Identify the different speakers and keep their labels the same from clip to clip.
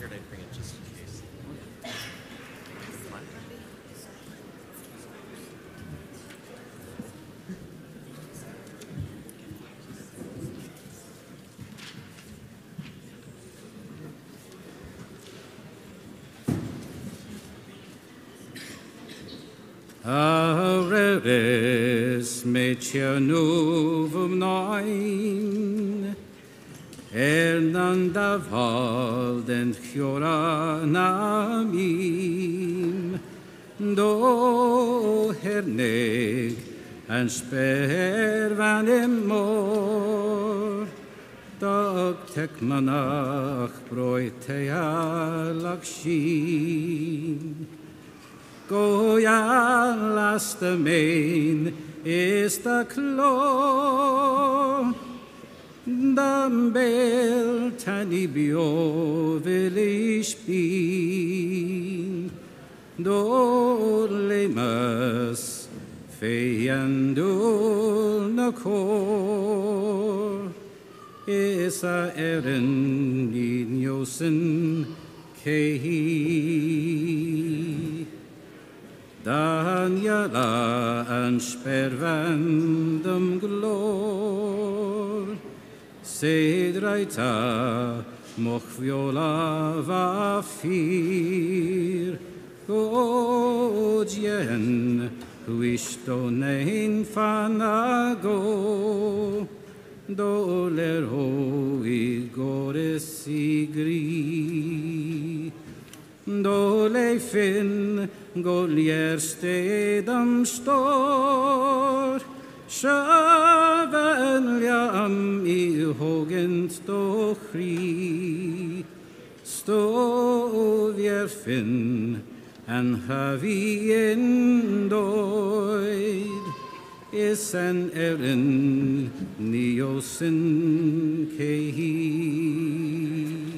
Speaker 1: figured I'd bring it just in case.
Speaker 2: Areres metianuvum noin, Ernanda valden chiora namim, do herneg and sper vanem mor, dag tekmanach broitea lakshin. Goya last the main is the claw. Dambel tanibio velish bin. Dolemas feyandul nakor. Isa eren ninyosen kehi. Daniela and spervandum glor, Sedraita mochviola vafir, Godjen huistonein fanago, Doler hoi gores igri. Dole fin golier stedam stor, Shaven liam I hogent dochri, Stovier fin and havi endoid, Is an erin niosin kehi.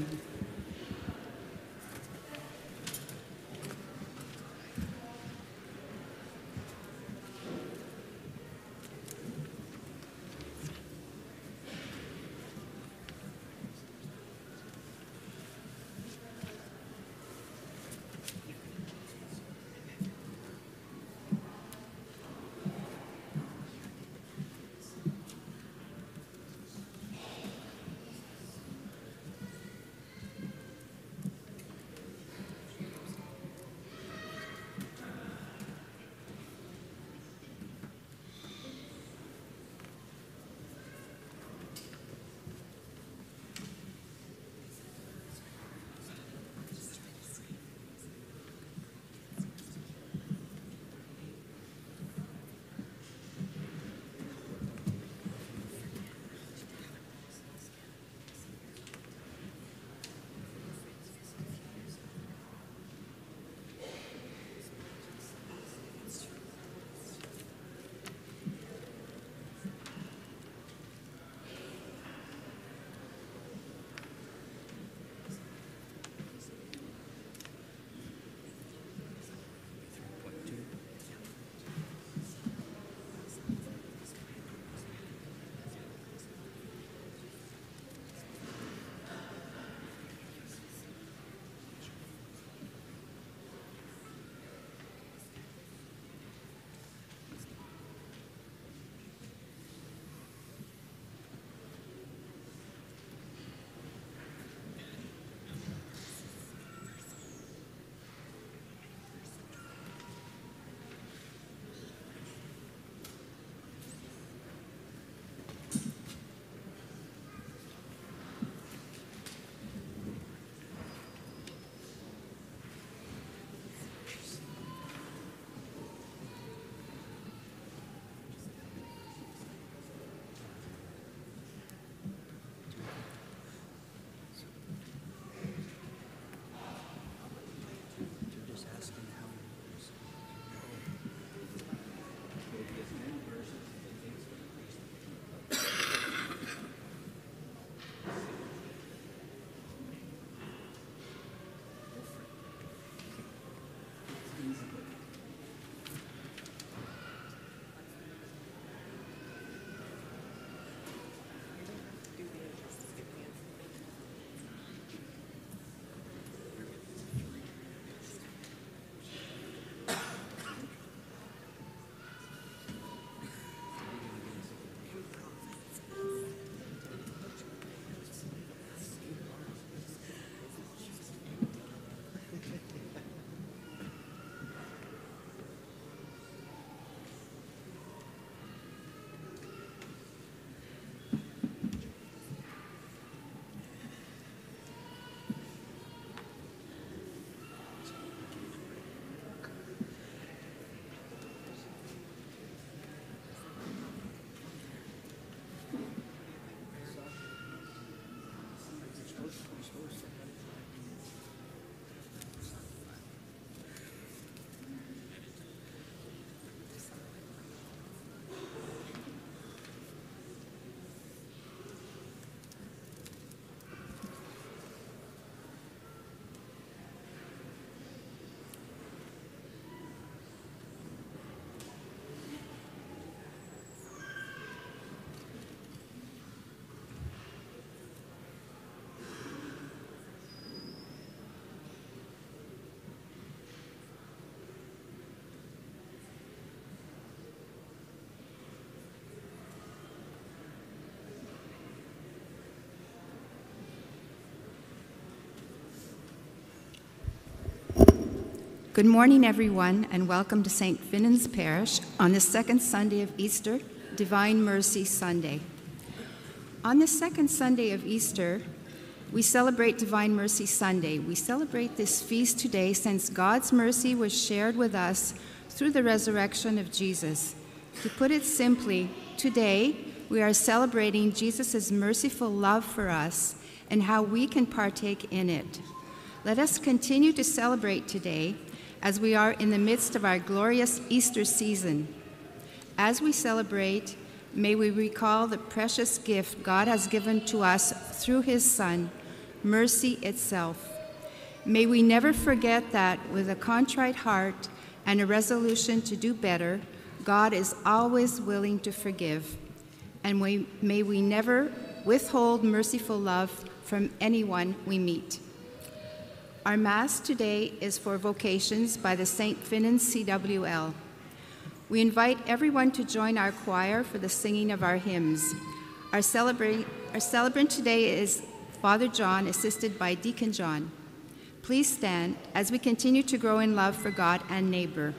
Speaker 1: Good morning, everyone, and welcome to St. Finnan's Parish on the second Sunday of Easter, Divine Mercy Sunday. On the second Sunday of Easter, we celebrate Divine Mercy Sunday. We celebrate this feast today since God's mercy was shared with us through the resurrection of Jesus. To put it simply, today we are celebrating Jesus' merciful love for us and how we can partake in it. Let us continue to celebrate today as we are in the midst of our glorious Easter season. As we celebrate, may we recall the precious gift God has given to us through his Son, mercy itself. May we never forget that with a contrite heart and a resolution to do better, God is always willing to forgive. And may we never withhold merciful love from anyone we meet. Our Mass today is for vocations by the St. Finnan's CWL. We invite everyone to join our choir for the singing of our hymns. Our celebrant today is Father John, assisted by Deacon John. Please stand as we continue to grow in love for God and neighbor.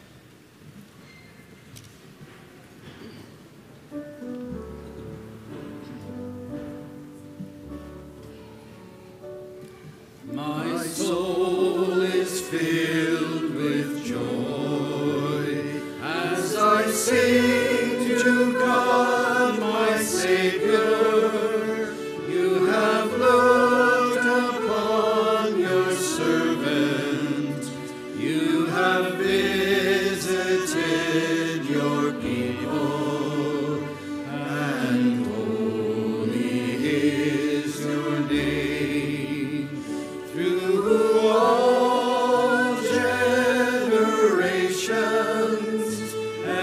Speaker 2: My soul is filled with joy as I sing to God, my Savior. You have looked upon your servant. You have visited your people, and holy is your name. Through all generations,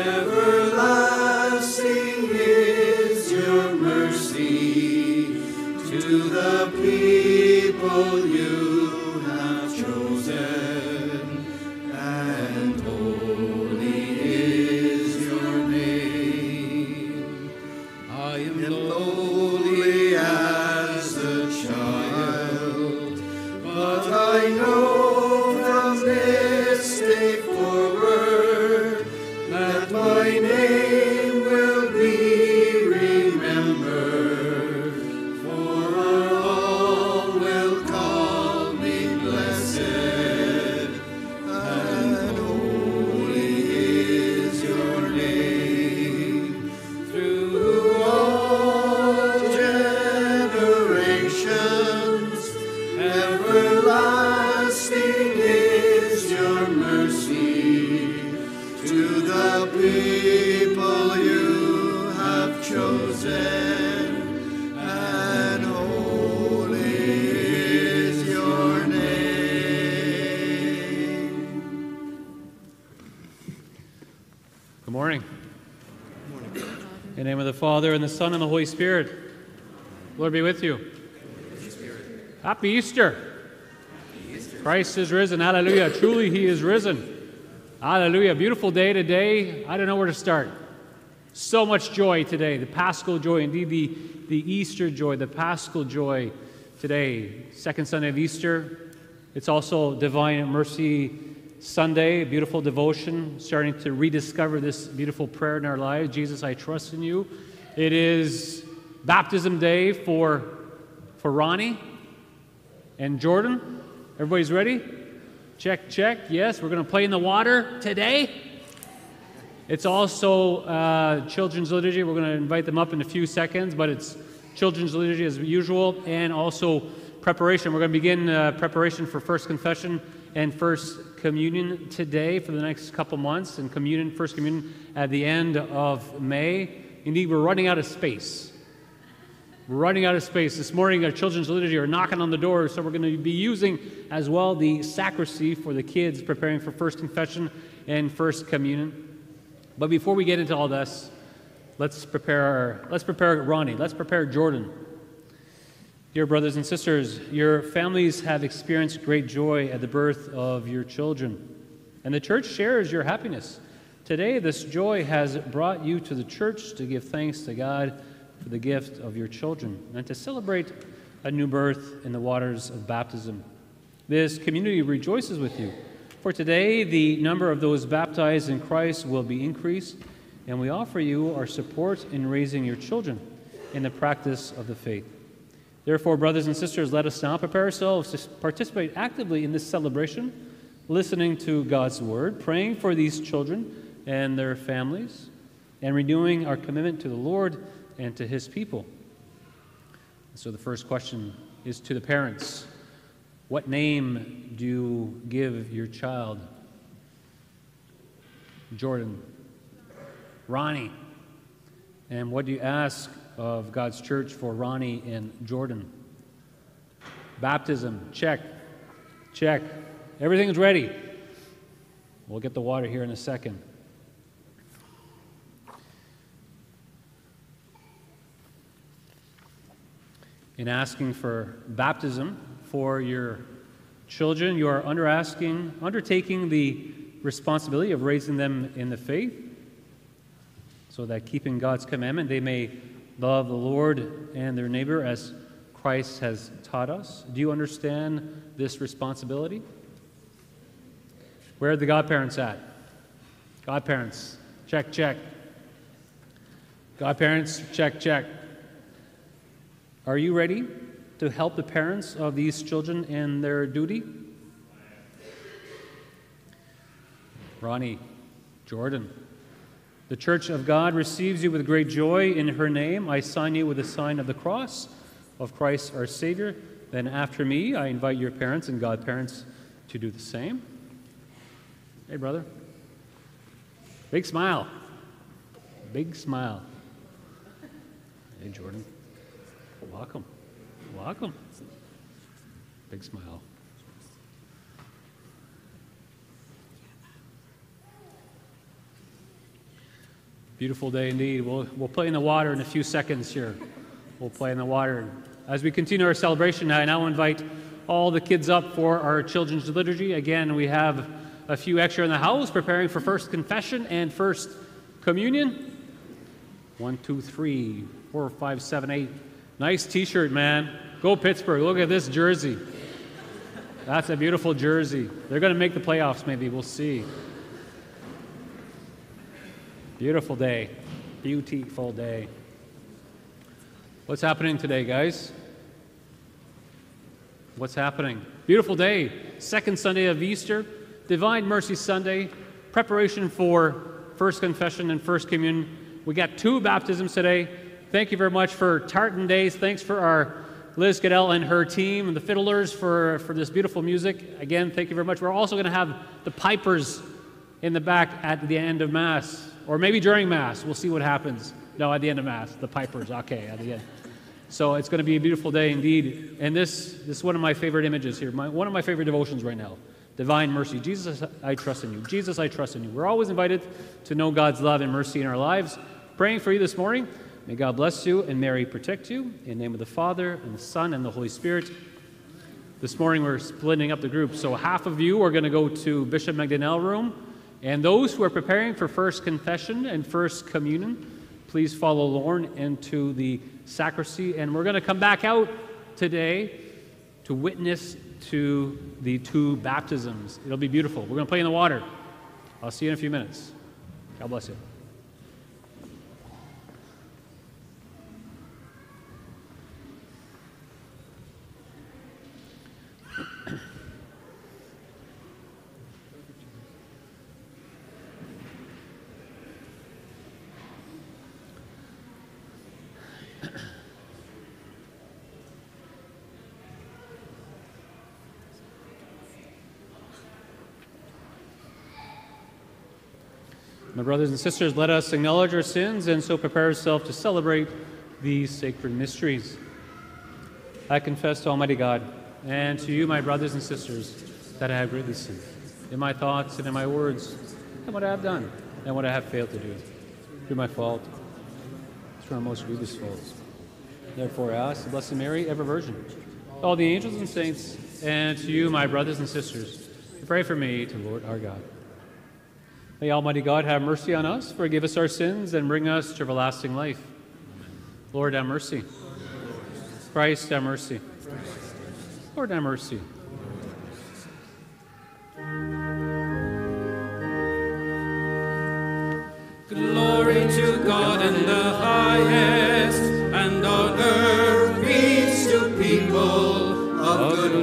Speaker 2: everlasting is your mercy to the people you have chosen, and holy is your name. I am lowly as a child, but I know from this day forward that my name will be remembered, for all will call me blessed, and holy is your name. Through all generations, everlasting is your mercy to the people you have chosen, and holy is your name.
Speaker 3: Good morning. In the name of the Father, and the Son, and the Holy Spirit. Lord be with you. Happy Easter. Christ is risen. Hallelujah. Truly he is risen. Hallelujah. Beautiful day today. I don't know where to start. So much joy today. The Paschal joy, indeed the Easter joy, the Paschal joy today. Second Sunday of Easter. It's also Divine Mercy Sunday, a beautiful devotion, starting to rediscover this beautiful prayer in our lives. Jesus, I trust in you. It is baptism day for Ronnie and Jordan. Everybody's ready? Check, check. Yes, we're going to play in the water today. It's also children's liturgy. We're going to invite them up in a few seconds, but it's children's liturgy as usual, and also preparation. We're going to begin preparation for First Confession and First Communion today for the next couple months, and First Communion at the end of May. Indeed, we're running out of space. We're running out of space. This morning, our children's liturgy are knocking on the door, so we're going to be using as well the sacristy for the kids preparing for First Confession and First Communion. But before we get into all this, let's prepare Ronnie. Let's prepare Jordan. Dear brothers and sisters, your families have experienced great joy at the birth of your children, and the church shares your happiness. Today, this joy has brought you to the church to give thanks to God for the gift of your children and to celebrate a new birth in the waters of baptism. This community rejoices with you, For today, the number of those baptized in Christ will be increased, and we offer you our support in raising your children in the practice of the faith. Therefore, brothers and sisters, let us now prepare ourselves to participate actively in this celebration, listening to God's word, praying for these children and their families, and renewing our commitment to the Lord and to his people. So the first question is to the parents. What name do you give your child? Jordan. Ronnie. And what do you ask of God's church for Ronnie and Jordan? Baptism. Check. Check. Everything's ready. We'll get the water here in a second. In asking for baptism for your children, you are undertaking the responsibility of raising them in the faith, so that keeping God's commandment, they may love the Lord and their neighbor as Christ has taught us. Do you understand this responsibility? Where are the godparents at? Godparents, check, check. Godparents, check, check. Are you ready to help the parents of these children in their duty? Ronnie, Jordan. The Church of God receives you with great joy in her name. I sign you with the sign of the cross of Christ our Savior. Then after me, I invite your parents and godparents to do the same. Hey, brother. Big smile. Big smile. Hey, Jordan. Welcome. Welcome. Big smile. Beautiful day indeed. We'll play in the water in a few seconds here. We'll play in the water. As we continue our celebration, I now invite all the kids up for our children's liturgy. Again, we have a few extra in the house preparing for First Confession and First Communion. 1, 2, 3, 4, 5, 7, 8. Nice t-shirt, man. Go Pittsburgh. Look at this jersey. That's a beautiful jersey. They're going to make the playoffs maybe. We'll see. Beautiful day. Beautiful day. What's happening today, guys? What's happening? Beautiful day. Second Sunday of Easter. Divine Mercy Sunday. Preparation for First Confession and First Communion. We got 2 baptisms today. Thank you very much for Tartan Days. Thanks for our Liz Goodell and her team and the fiddlers for this beautiful music. Again, thank you very much. We're also going to have the pipers in the back at the end of Mass, or maybe during Mass. We'll see what happens. No, at the end of Mass, the pipers. Okay, at the end. So it's going to be a beautiful day indeed. And this is one of my favorite images here. One of my favorite devotions right now. Divine Mercy. Jesus, I trust in you. Jesus, I trust in you. We're always invited to know God's love and mercy in our lives. Praying for you this morning. May God bless you and Mary protect you. In the name of the Father, and the Son, and the Holy Spirit. This morning we're splitting up the group. So half of you are going to go to Bishop McDonnell room. And those who are preparing for First Confession and First Communion, please follow Lauren into the sacristy. And we're going to come back out today to witness to the 2 baptisms. It'll be beautiful. We're going to play in the water. I'll see you in a few minutes. God bless you. My brothers and sisters, let us acknowledge our sins and so prepare ourselves to celebrate these sacred mysteries. I confess to Almighty God and to you, my brothers and sisters, that I have greatly sinned in my thoughts and in my words, and what I have done and what I have failed to do. Through my fault, through my most grievous faults. Therefore I ask the Blessed Mary, ever Virgin, all the angels and saints, and to you, my brothers and sisters, to pray for me to Lord our God. May Almighty God have mercy on us, forgive us our sins, and bring us to everlasting life. Amen. Lord, have mercy. Christ, have mercy. Lord, have mercy.
Speaker 2: in the highest, and on earth peace to people of good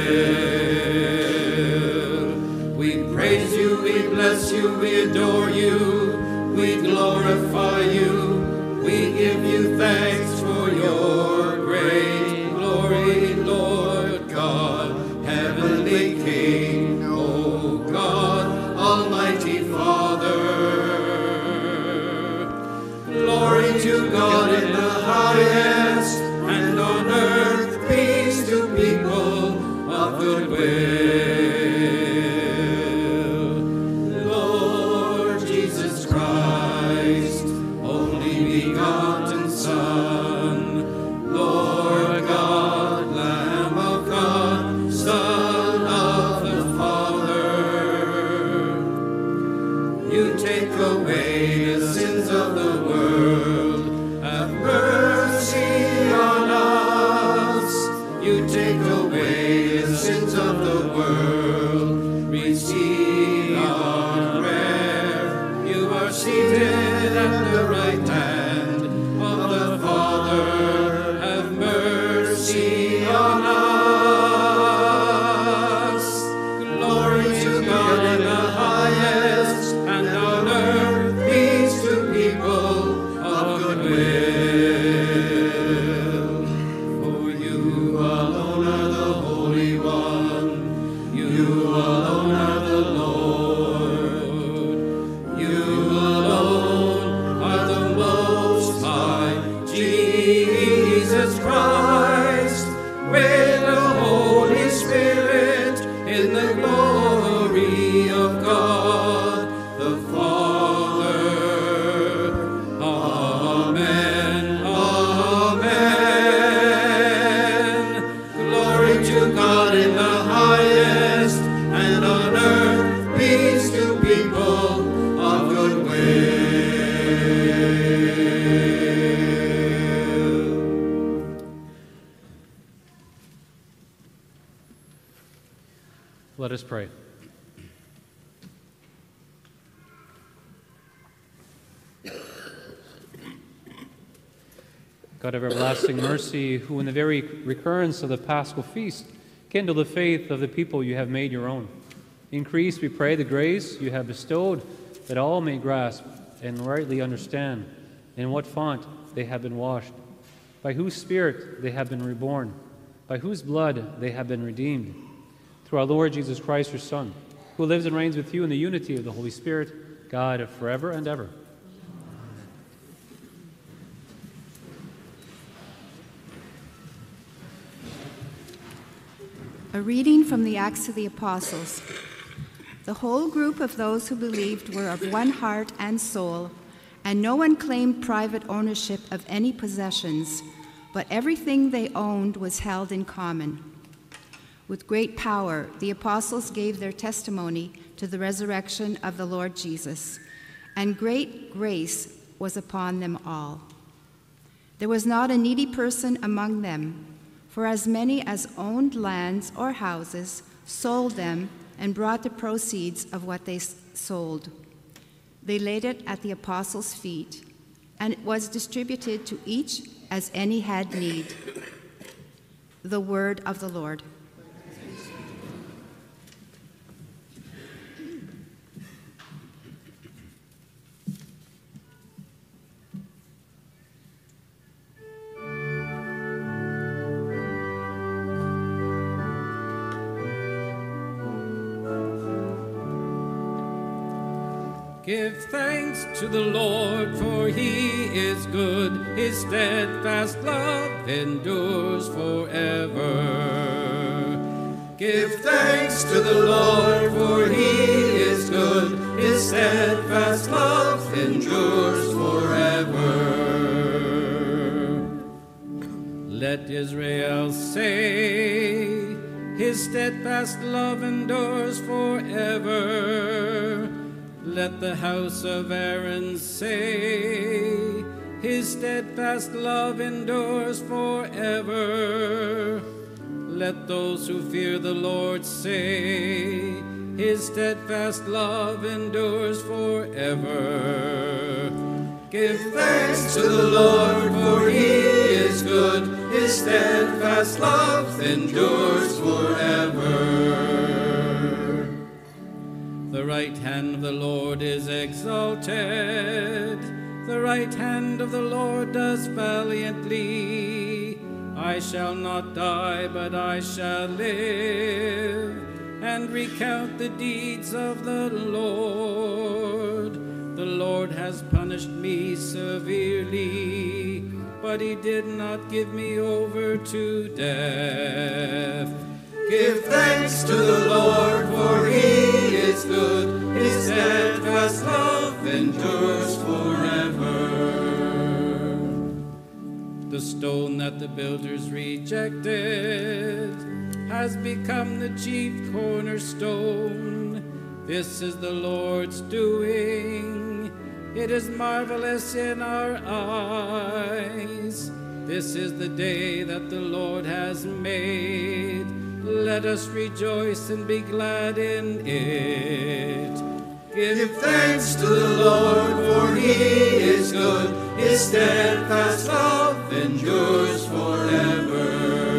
Speaker 2: will. We praise you, we bless you, we adore you, we glorify you, we give you thanks for your great glory, Lord God, heavenly King, O God, Almighty Father. Glory to God in the highest, and on earth peace to people of good will. Lord Jesus Christ, only begotten Son, Lord God, Lamb of God, Son of the Father, you take away the sins of the world, have mercy on us. You take away the sins of the world, receive our prayer. You are seated at the right hand of the Father, have mercy on us. Glory to God in the highest, and on earth peace to people of good will. For you alone are the Holy One, you alone are the Lord, you alone are the Most High, Jesus Christ, with the Holy Spirit, in the glory of God the Father. Amen. Amen. Glory to God in the highest, and on earth peace to people of good will.
Speaker 3: Let us pray. God of everlasting mercy, who in the very recurrence of the Paschal feast kindle the faith of the people you have made your own, increase, we pray, the grace you have bestowed, that all may grasp and rightly understand in what font they have been washed, by whose Spirit they have been reborn, by whose blood they have been redeemed. Through our Lord Jesus Christ, your Son, who lives and reigns with you in the unity of the Holy Spirit, God, forever and ever.
Speaker 1: A reading from the Acts of the Apostles. The whole group of those who believed were of one heart and soul, and no one claimed private ownership of any possessions, but everything they owned was held in common. With great power, the apostles gave their testimony to the resurrection of the Lord Jesus, and great grace was upon them all. There was not a needy person among them, for as many as owned lands or houses sold them and brought the proceeds of what they sold. They laid it at the apostles' feet, and it was distributed to each as any had need. The word of the Lord.
Speaker 2: Give thanks to the Lord, for he is good. His steadfast love endures forever. Give thanks to the Lord, for he is good. His steadfast love endures forever. Let Israel say, his steadfast love endures forever. Let the house of Aaron say, his steadfast love endures forever. Let those who fear the Lord say, his steadfast love endures forever. Give thanks to the Lord, for he is good. His steadfast love endures forever. The right hand of the Lord is exalted. The right hand of the Lord does valiantly. I shall not die, but I shall live, and recount the deeds of the Lord. The Lord has punished me severely, but he did not give me over to death. Give thanks to the Lord, for he is good. His steadfast love endures forever. The stone that the builders rejected has become the chief cornerstone. This is the Lord's doing. It is marvelous in our eyes. This is the day that the Lord has made. Let us rejoice and be glad in it. Give thanks to the Lord, for he is good. His steadfast love endures forever.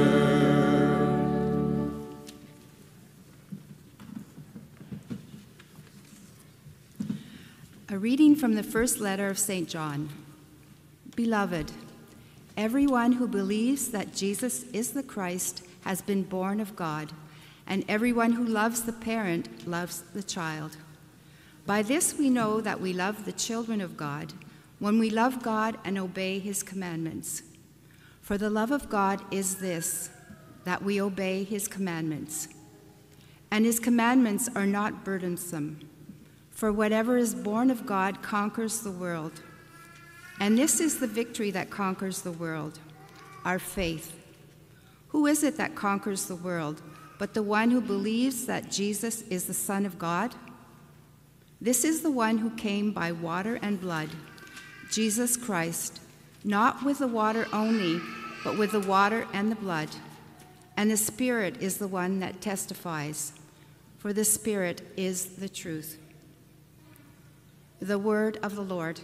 Speaker 1: A reading from the first letter of St. John. Beloved, everyone who believes that Jesus is the Christ has been born of God, and everyone who loves the parent loves the child. By this we know that we love the children of God, when we love God and obey his commandments. For the love of God is this, that we obey his commandments. And his commandments are not burdensome, for whatever is born of God conquers the world. And this is the victory that conquers the world, our faith. Who is it that conquers the world but the one who believes that Jesus is the Son of God? This is the one who came by water and blood, Jesus Christ, not with the water only, but with the water and the blood. And the Spirit is the one that testifies, for the Spirit is the truth. The word of the Lord.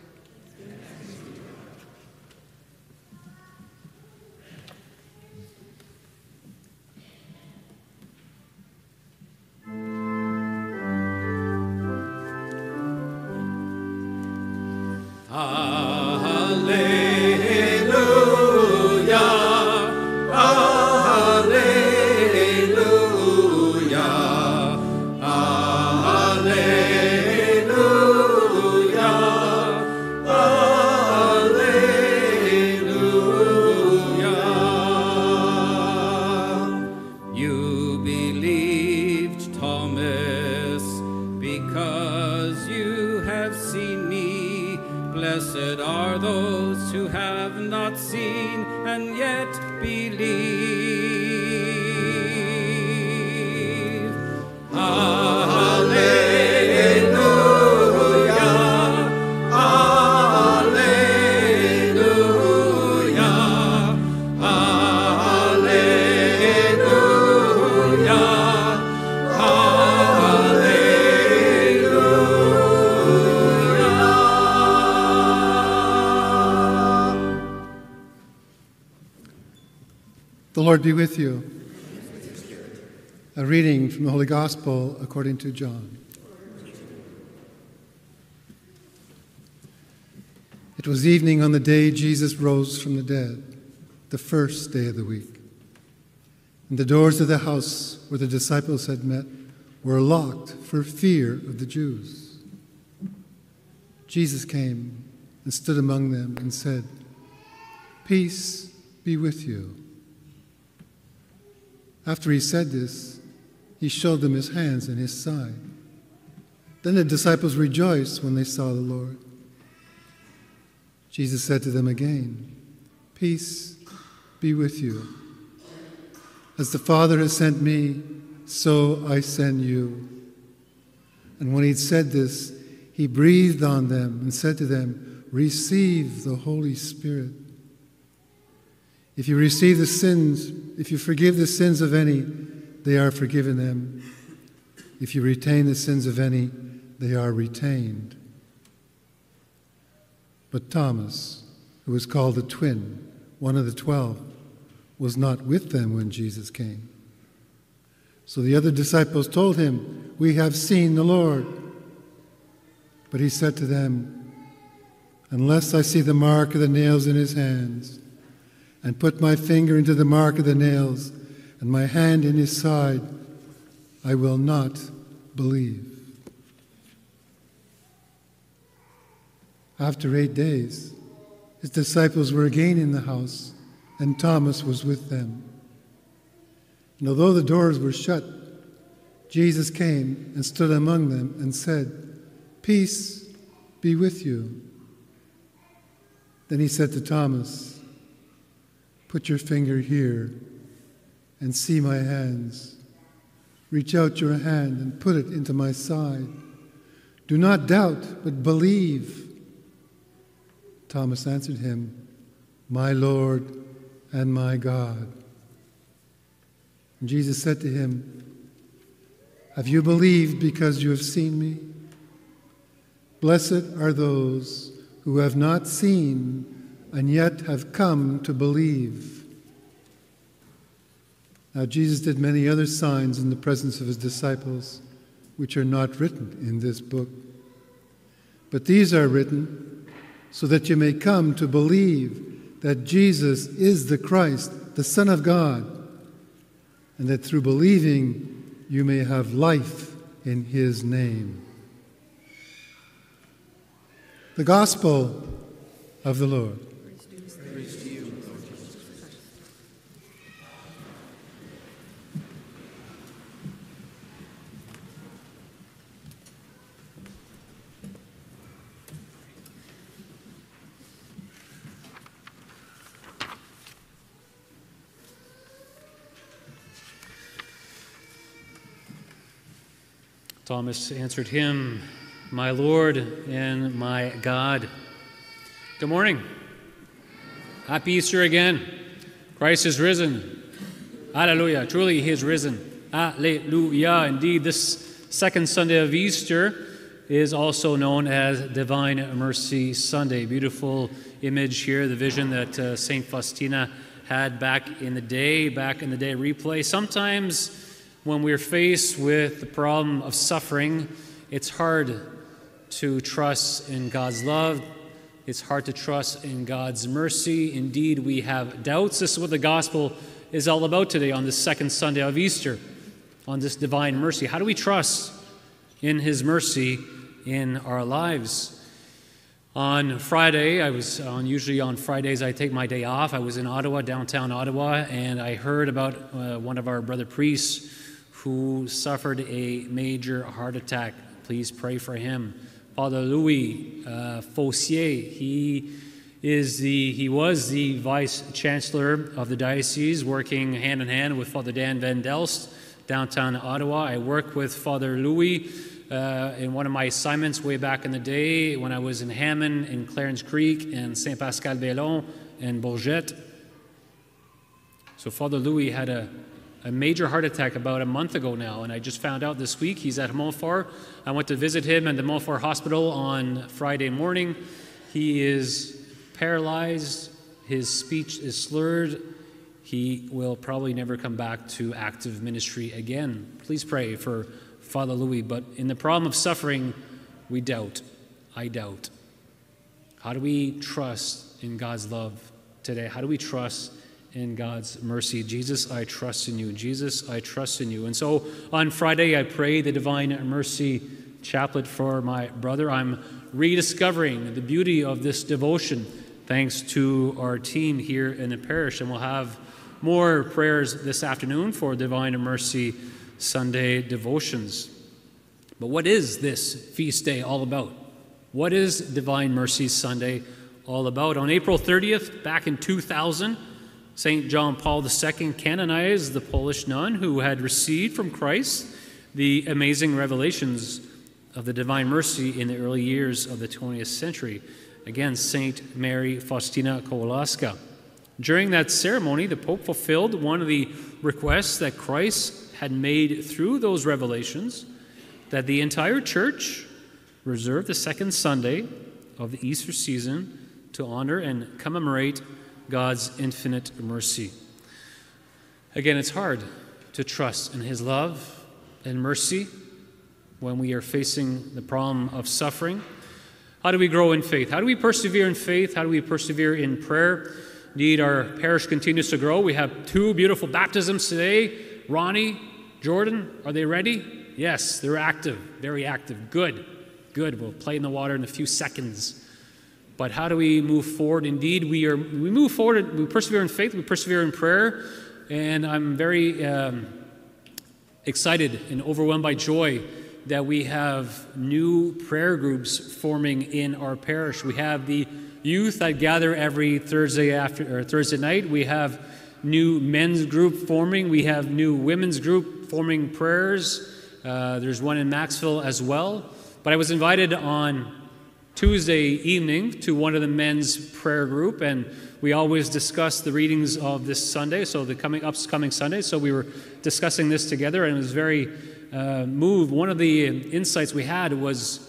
Speaker 4: The Lord be with you. A reading from the Holy Gospel according to John. It was evening on the day Jesus rose from the dead, the first day of the week. And the doors of the house where the disciples had met were locked for fear of the Jews. Jesus came and stood among them and said, "Peace be with you." After he said this, he showed them his hands and his side. Then the disciples rejoiced when they saw the Lord. Jesus said to them again, "Peace be with you. As the Father has sent me, so I send you." And when he'd said this, he breathed on them and said to them, "Receive the Holy Spirit. If you forgive the sins of any, they are forgiven them. If you retain the sins of any, they are retained." But Thomas, who was called the twin, one of the 12, was not with them when Jesus came. So the other disciples told him, "We have seen the Lord." But he said to them, "Unless I see the mark of the nails in his hands, and put my finger into the mark of the nails, and my hand in his side, I will not believe." After 8 days, his disciples were again in the house, and Thomas was with them. And although the doors were shut, Jesus came and stood among them and said, "Peace be with you." Then he said to Thomas, "Put your finger here and see my hands. Reach out your hand and put it into my side. Do not doubt, but believe." Thomas answered him, "My Lord and my God." And Jesus said to him, "Have you believed because you have seen me? Blessed are those who have not seen and yet have come to believe." Now Jesus did many other signs in the presence of his disciples, which are not written in this book. But these are written so that you may come to believe that Jesus is the Christ, the Son of God, and that through believing you may have life in his name. The Gospel of the Lord.
Speaker 2: Praise to you, Lord Jesus Christ.
Speaker 3: Thomas answered him, "My Lord and my God." Good morning. Happy Easter again. Christ is risen. Hallelujah. Truly, he is risen. Hallelujah. Indeed, this second Sunday of Easter is also known as Divine Mercy Sunday. Beautiful image here, the vision that St. Faustina had back in the day replay. Sometimes when we're faced with the problem of suffering, it's hard to trust in God's love. It's hard to trust in God's mercy. Indeed, we have doubts. This is what the gospel is all about today on this second Sunday of Easter, on this divine mercy. How do we trust in his mercy in our lives? On Friday, usually on Fridays I take my day off. I was in Ottawa, downtown Ottawa, and I heard about one of our brother priests who suffered a major heart attack. Please pray for him. Father Louis Fossier, he was the vice chancellor of the diocese, working hand in hand with Father Dan Van Delst, downtown Ottawa. I worked with Father Louis in one of my assignments way back in the day when I was in Hammond, in Clarence Creek, and Saint Pascal Bellon, and Bourget. So Father Louis had a major heart attack about a month ago now, and I just found out this week he's at Montfort. I went to visit him at the Montfort Hospital on Friday morning. He is paralyzed, his speech is slurred. He will probably never come back to active ministry again. Please pray for Father Louis. But in the problem of suffering, we doubt. I doubt. How do we trust in God's love today? How do we trust in God's mercy? Jesus, I trust in you. Jesus, I trust in you. And so on Friday, I pray the Divine Mercy Chaplet for my brother. I'm rediscovering the beauty of this devotion thanks to our team here in the parish. And we'll have more prayers this afternoon for Divine Mercy Sunday devotions. But what is this feast day all about? What is Divine Mercy Sunday all about? On April 30th, back in 2000, St. John Paul II canonized the Polish nun who had received from Christ the amazing revelations of the Divine Mercy in the early years of the 20th century. Again, St. Mary Faustina Kowalska. During that ceremony, the Pope fulfilled one of the requests that Christ had made through those revelations, that the entire Church reserve the second Sunday of the Easter season to honor and commemorate God's infinite mercy. Again, it's hard to trust in His love and mercy when we are facing the problem of suffering. How do we grow in faith? How do we persevere in faith? How do we persevere in prayer? Indeed, our parish continues to grow. We have 2 beautiful baptisms today. Ronnie, Jordan, are they ready? Yes, they're active, very active. Good. We'll play in the water in a few seconds. But how do we move forward? Indeed, we move forward, we persevere in faith, we persevere in prayer, and I'm very excited and overwhelmed by joy that we have new prayer groups forming in our parish. We have the youth that gather every Thursday night. We have new men's group forming. We have new women's group forming prayers. There's one in Maxville as well. But I was invited on Tuesday evening to one of the men's prayer group, and we always discuss the readings of this Sunday, so the upcoming Sunday. So we were discussing this together, and it was very moved. One of the insights we had was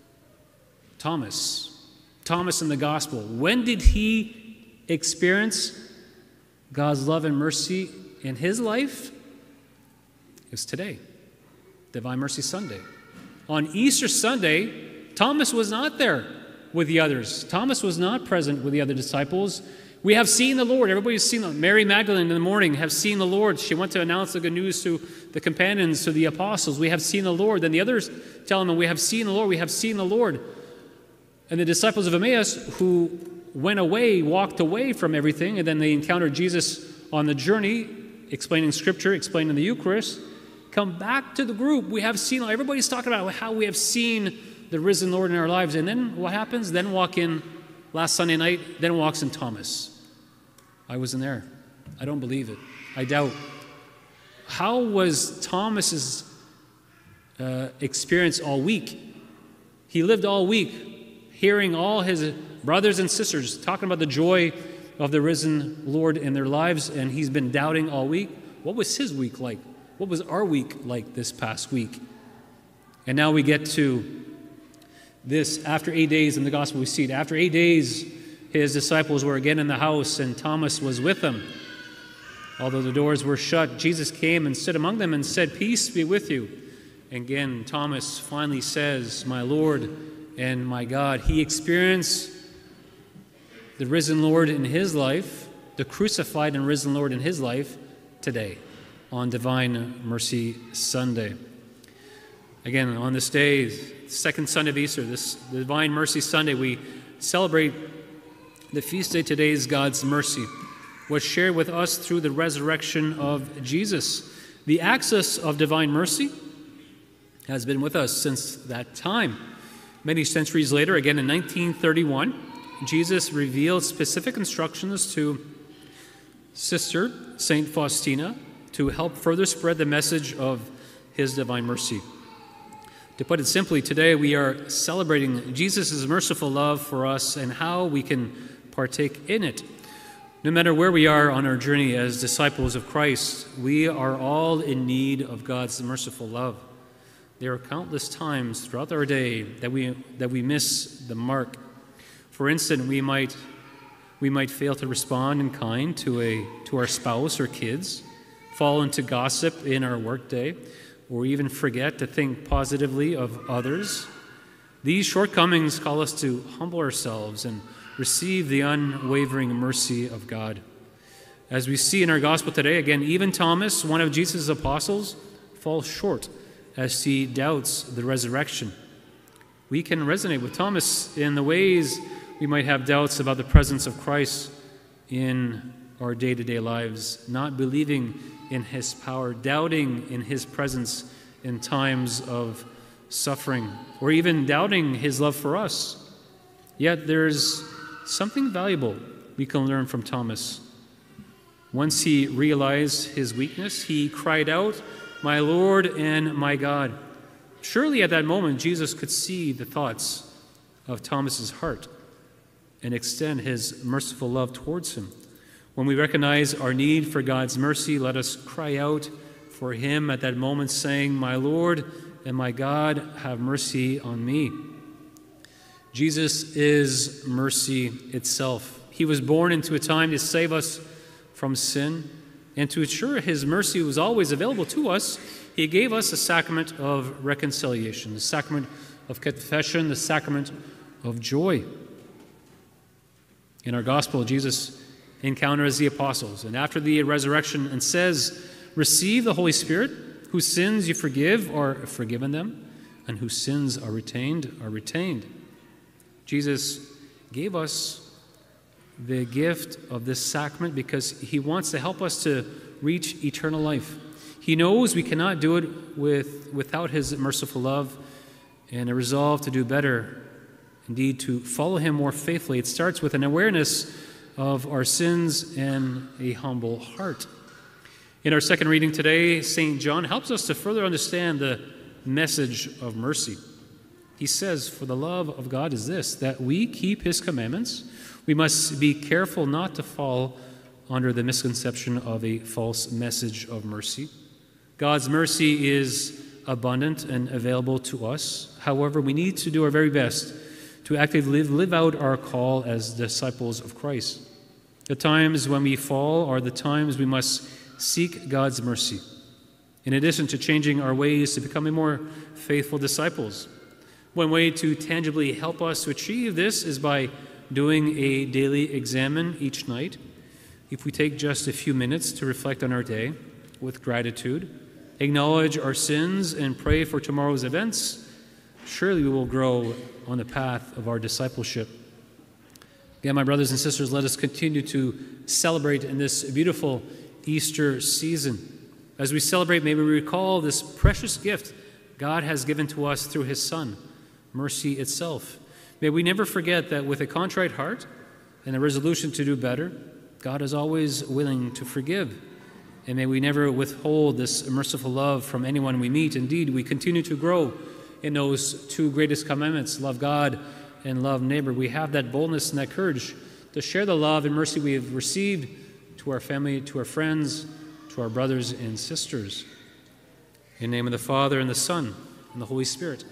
Speaker 3: Thomas in the gospel. When did he experience God's love and mercy in his life? It was today, Divine Mercy Sunday. On Easter Sunday, Thomas was not there with the others. Thomas was not present with the other disciples. We have seen the Lord. Everybody's seen them. Mary Magdalene in the morning have seen the Lord. She went to announce the good news to the companions, to the apostles. We have seen the Lord. Then the others tell them, we have seen the Lord. We have seen the Lord. And the disciples of Emmaus who went away, walked away from everything, and then they encountered Jesus on the journey, explaining Scripture, explaining the Eucharist, come back to the group. We have seen, everybody's talking about how we have seen the risen Lord in our lives. And then what happens? Then walk in last Sunday night, then walks in Thomas. I wasn't there. I don't believe it. I doubt. How was Thomas's experience all week? He lived all week hearing all his brothers and sisters talking about the joy of the risen Lord in their lives, and he's been doubting all week. What was his week like? What was our week like this past week? And now we get to this. After 8 days in the gospel, we see it. After 8 days, his disciples were again in the house, and Thomas was with them. Although the doors were shut, Jesus came and stood among them and said, "Peace be with you." And again, Thomas finally says, "My Lord and my God." He experienced the risen Lord in his life, the crucified and risen Lord in his life today, on Divine Mercy Sunday. Again, on this day, second Sunday of Easter, this Divine Mercy Sunday, we celebrate the feast day. Today's God's mercy was shared with us through the resurrection of Jesus. The access of divine mercy has been with us since that time. Many centuries later, again in 1931, Jesus revealed specific instructions to Sister St. Faustina to help further spread the message of his divine mercy. To put it simply, today we are celebrating Jesus' merciful love for us and how we can partake in it. No matter where we are on our journey as disciples of Christ, we are all in need of God's merciful love. There are countless times throughout our day that we miss the mark. For instance, we might fail to respond in kind to our spouse or kids, fall into gossip in our workday, or even forget to think positively of others. These shortcomings call us to humble ourselves and receive the unwavering mercy of God. As we see in our gospel today, again, even Thomas, one of Jesus' apostles, falls short as he doubts the resurrection. We can resonate with Thomas in the ways we might have doubts about the presence of Christ in our day-to-day lives, not believing in his power, doubting in his presence in times of suffering, or even doubting his love for us. Yet there's something valuable we can learn from Thomas. Once he realized his weakness, he cried out, "My Lord and my God." Surely at that moment, Jesus could see the thoughts of Thomas's heart and extend his merciful love towards him. When we recognize our need for God's mercy, let us cry out for him at that moment, saying, "My Lord and my God, have mercy on me." Jesus is mercy itself. He was born into a time to save us from sin, and to ensure his mercy was always available to us, he gave us a sacrament of reconciliation, the sacrament of confession, the sacrament of joy. In our gospel, Jesus encounters the apostles, and after the resurrection, and says, "Receive the Holy Spirit, whose sins you forgive are forgiven them, and whose sins are retained are retained." Jesus gave us the gift of this sacrament because he wants to help us to reach eternal life. He knows we cannot do it without his merciful love and a resolve to do better, indeed to follow him more faithfully. It starts with an awareness of our sins and a humble heart. In our second reading today, St. John helps us to further understand the message of mercy. He says, "For the love of God is this, that we keep his commandments. We must be careful not to fall under the misconception of a false message of mercy. God's mercy is abundant and available to us. However, we need to do our very best to actively live out our call as disciples of Christ. The times when we fall are the times we must seek God's mercy, in addition to changing our ways to becoming more faithful disciples. One way to tangibly help us to achieve this is by doing a daily examen each night. If we take just a few minutes to reflect on our day with gratitude, acknowledge our sins, and pray for tomorrow's events, surely we will grow on the path of our discipleship. Again, my brothers and sisters, let us continue to celebrate in this beautiful Easter season. As we celebrate, may we recall this precious gift God has given to us through his Son, mercy itself. May we never forget that with a contrite heart and a resolution to do better, God is always willing to forgive. And may we never withhold this merciful love from anyone we meet. Indeed, we continue to grow in those two greatest commandments, love God and love neighbor. We have that boldness and that courage to share the love and mercy we have received to our family, to our friends, to our brothers and sisters. In the name of the Father, and the Son, and the Holy Spirit.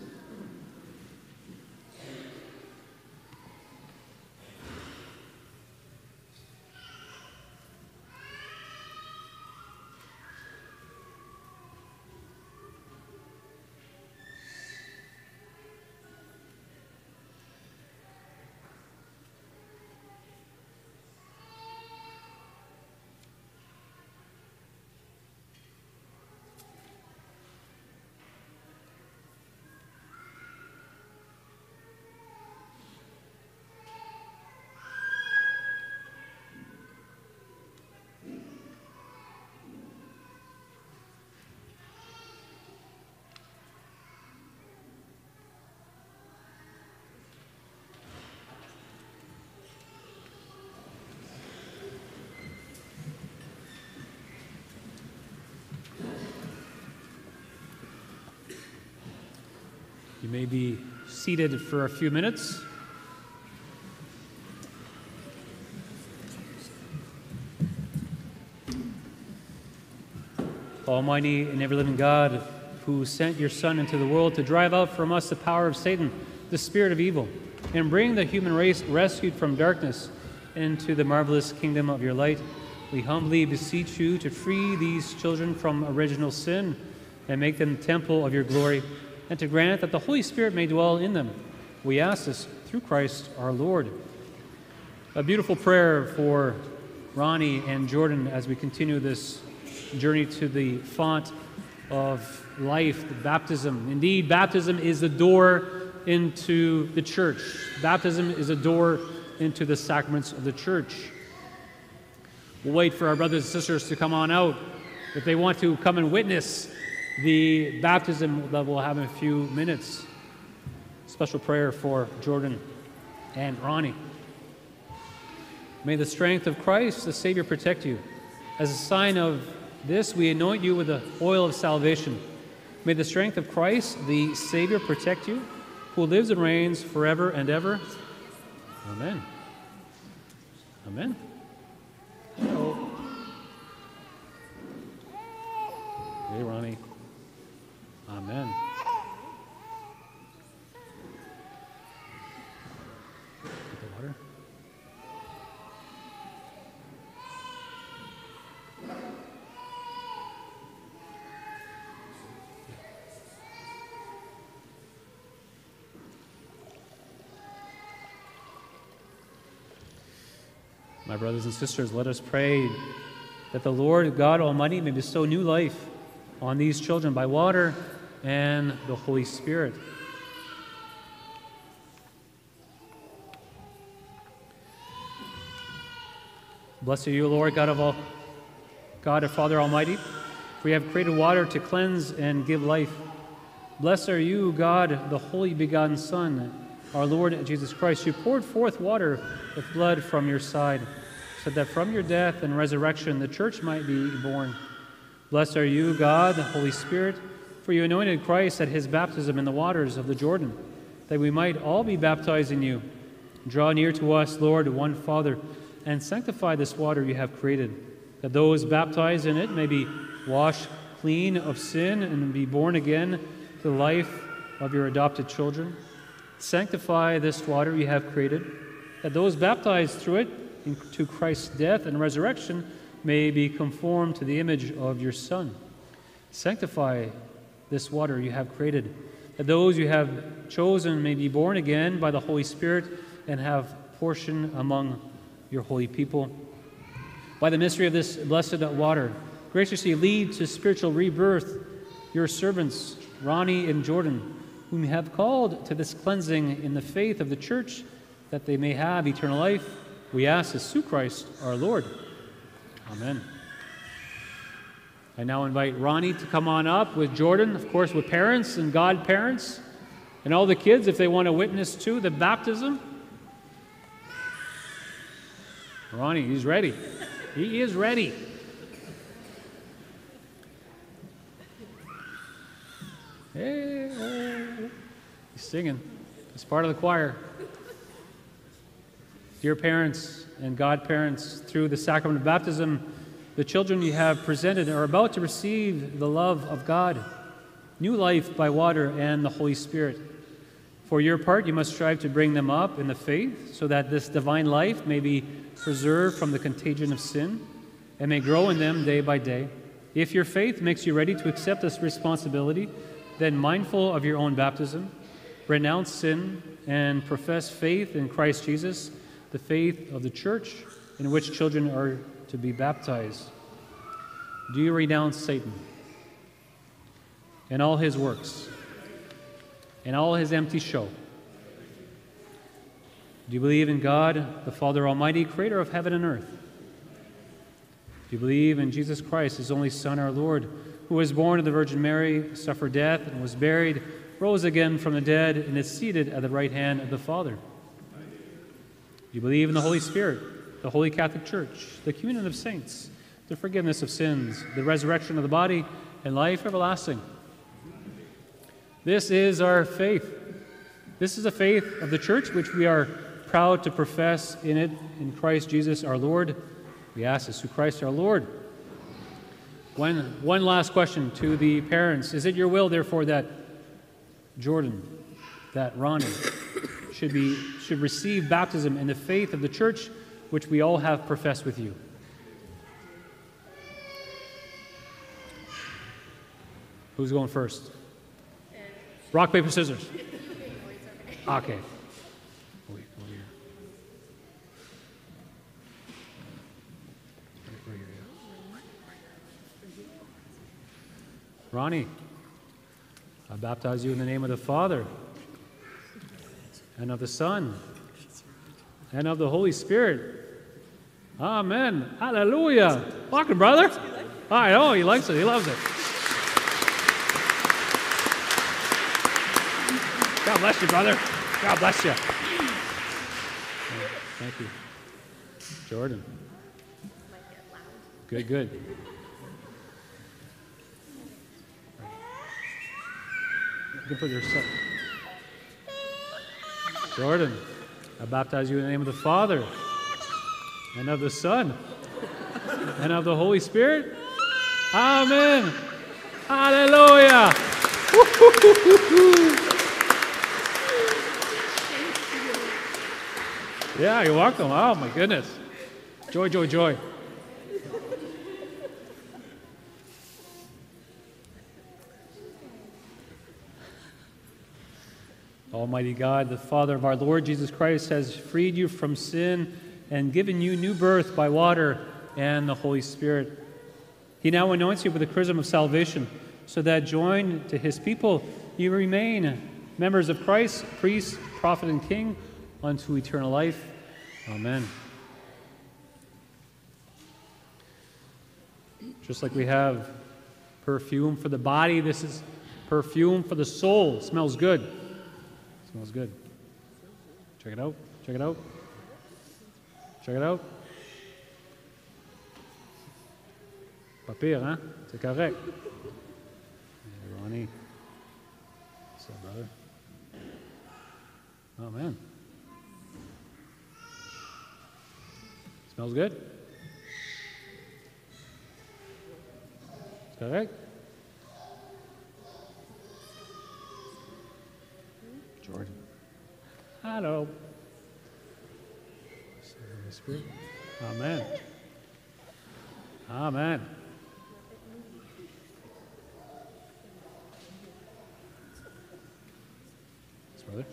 Speaker 3: You may be seated for a few minutes. Almighty and ever-living God, who sent your Son into the world to drive out from us the power of Satan, the spirit of evil, and bring the human race rescued from darkness into the marvelous kingdom of your light, we humbly beseech you to free these children from original sin and make them the temple of your glory, and to grant that the Holy Spirit may dwell in them. We ask this through Christ our Lord. A beautiful prayer for Ronnie and Jordan as we continue this journey to the font of life, the baptism. Indeed, baptism is the door into the church. Baptism is a door into the sacraments of the church. We'll wait for our brothers and sisters to come on out if they want to come and witness the baptism that we'll have in a few minutes. Special prayer for Jordan and Ronnie. May the strength of Christ, the Savior, protect you. As a sign of this, we anoint you with the oil of salvation. May the strength of Christ, the Savior, protect you, who lives and reigns forever and ever. Amen. Amen. Hello. Hey, Ronnie. Amen. My brothers and sisters, let us pray that the Lord God Almighty may bestow new life on these children by water and the Holy Spirit. Blessed are you, Lord, God and Father Almighty, for you have created water to cleanse and give life. Blessed are you, God, the holy begotten Son, our Lord Jesus Christ. You poured forth water with blood from your side, so that from your death and resurrection the church might be born. Blessed are you, God, the Holy Spirit, for you anointed Christ at his baptism in the waters of the Jordan, that we might all be baptized in you. Draw near to us, Lord, one Father, and sanctify this water you have created, that those baptized in it may be washed clean of sin and be born again to the life of your adopted children. Sanctify this water you have created, that those baptized through it into Christ's death and resurrection may be conformed to the image of your Son. Sanctify this water you have created, that those you have chosen may be born again by the Holy Spirit and have portion among your holy people. By the mystery of this blessed water, graciously lead to spiritual rebirth your servants, Ronnie and Jordan, whom you have called to this cleansing in the faith of the church, that they may have eternal life. We ask this through Christ our Lord. Amen. I now invite Ronnie to come on up with Jordan, of course, with parents and godparents, and all the kids if they want to witness to the baptism. Ronnie, he's ready. He is ready. Hey, oh. He's singing. He's part of the choir. Dear parents and godparents, through the sacrament of baptism, the children you have presented are about to receive the love of God, new life by water and the Holy Spirit. For your part, you must strive to bring them up in the faith, so that this divine life may be preserved from the contagion of sin and may grow in them day by day. If your faith makes you ready to accept this responsibility, then mindful of your own baptism, renounce sin and profess faith in Christ Jesus, the faith of the church in which children are to be baptized. Do you renounce Satan and all his works and all his empty show? Do you believe in God, the Father Almighty, creator of heaven and earth? Do you believe in Jesus Christ, his only Son, our Lord, who was born of the Virgin Mary, suffered death, and was buried, rose again from the dead, and is seated at the right hand of the Father? Do you believe in the Holy Spirit, the Holy Catholic Church, the communion of saints, the forgiveness of sins, the resurrection of the body, and life everlasting? This is our faith. This is the faith of the church, which we are proud to profess in it, in Christ Jesus our Lord. We ask this through Christ our Lord. One last question to the parents. Is it your will, therefore, that Jordan, that Ronnie, should receive baptism in the faith of the church, which we all have professed with you? Who's going first? Rock, paper, scissors. Okay. Wait, over here. Right here, yeah. Ronnie, I baptize you in the name of the Father, and of the Son, and of the Holy Spirit. Amen. Hallelujah. Welcome, brother. I know, he likes it. He loves it. God bless you, brother. God bless you. Thank you. Jordan. Good, good. You can put yourself. Jordan, I baptize you in the name of the Father, and of the Son, and of the Holy Spirit. Amen. Hallelujah. Yeah, you're welcome. Oh, my goodness. Joy, joy, joy. Almighty God, the Father of our Lord Jesus Christ, has freed you from sin and given you new birth by water and the Holy Spirit. He now anoints you with the chrism of salvation, so that joined to his people you remain members of Christ, priest, prophet, and king, unto eternal life. Amen. Just like we have perfume for the body, this is perfume for the soul. It smells good. It smells good. Check it out. Check it out. Check it out. Pas pire, hein? C'est correct. Hey, Ronnie. What's up, brother? Oh, man. Smells good. It's correct. Jordan. Hello. Spirit. Amen. Amen. Yes, brother.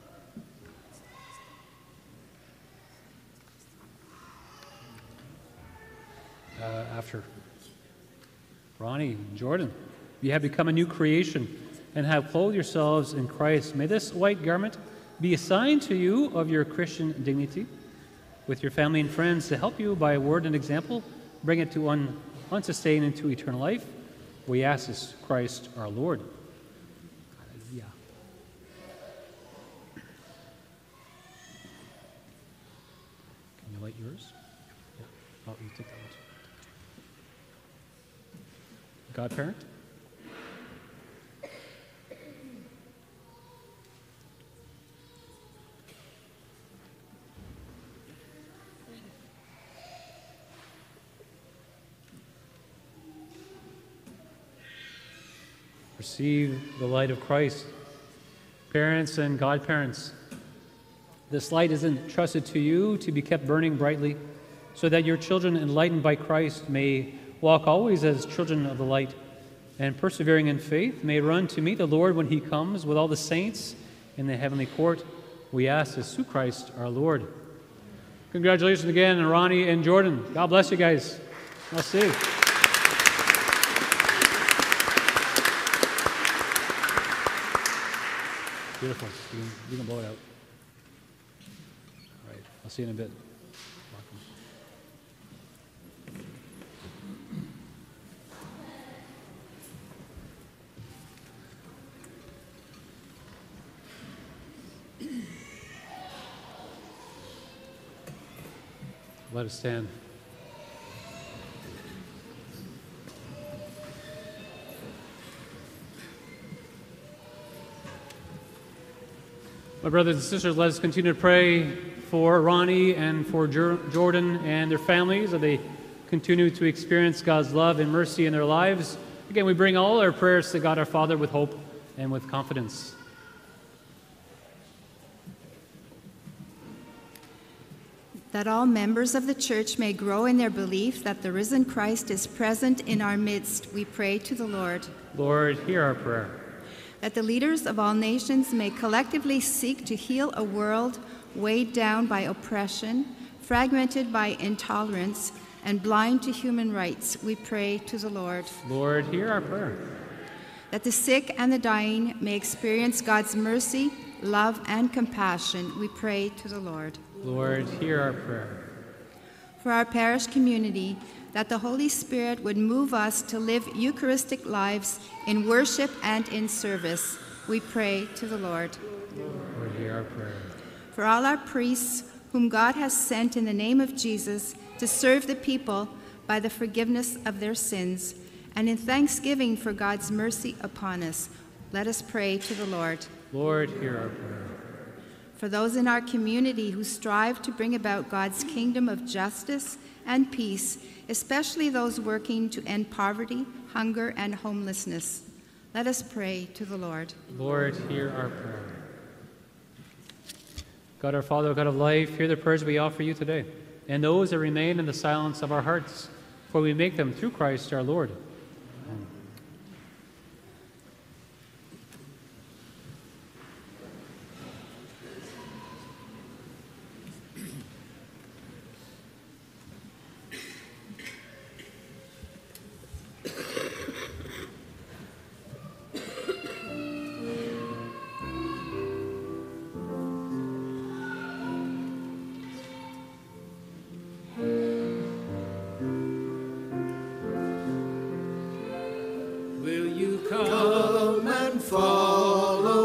Speaker 3: After Ronnie and Jordan, you have become a new creation and have clothed yourselves in Christ. May this white garment be a sign to you of your Christian dignity with your family and friends to help you by a word and example, bring it to unsustained into eternal life. We ask this, Christ our Lord. Hallelujah. Can you light yours? Yeah. Oh, you take that one too. Godparent? Receive the light of Christ. Parents and godparents, this light is entrusted to you to be kept burning brightly, so that your children, enlightened by Christ, may walk always as children of the light, and persevering in faith, may run to meet the Lord when he comes with all the saints in the heavenly court. We ask this through Christ our Lord. Congratulations again, Ronnie and Jordan. God bless you guys. I'll see you. Beautiful. You can blow it out. All right. I'll see you in a bit. Welcome. Let us stand. My brothers and sisters, let us continue to pray for Ronnie and for Jordan and their families, that they continue to experience God's love and mercy in their lives. Again, we bring all our prayers to God our Father with hope and with confidence.
Speaker 1: That all members of the church may grow in their belief that the risen Christ is present in our midst, we pray to the Lord.
Speaker 3: Lord, hear our prayer.
Speaker 1: That the leaders of all nations may collectively seek to heal a world weighed down by oppression, fragmented by intolerance, and blind to human rights, we pray to the Lord.
Speaker 3: Lord, hear our prayer.
Speaker 1: That the sick and the dying may experience God's mercy, love, and compassion, we pray to the Lord.
Speaker 3: Lord, hear our prayer.
Speaker 1: For our parish community, that the Holy Spirit would move us to live Eucharistic lives in worship and in service, we pray to the Lord.
Speaker 3: Lord, hear our prayer.
Speaker 1: For all our priests, whom God has sent in the name of Jesus to serve the people by the forgiveness of their sins, and in thanksgiving for God's mercy upon us, let us pray to the Lord.
Speaker 3: Lord, hear our prayer.
Speaker 1: For those in our community who strive to bring about God's kingdom of justice and peace, especially those working to end poverty, hunger, and homelessness, let us pray to the Lord.
Speaker 3: Lord, hear our prayer. God our Father, God of life, hear the prayers we offer you today, and those that remain in the silence of our hearts, for we make them through Christ our Lord. Amen.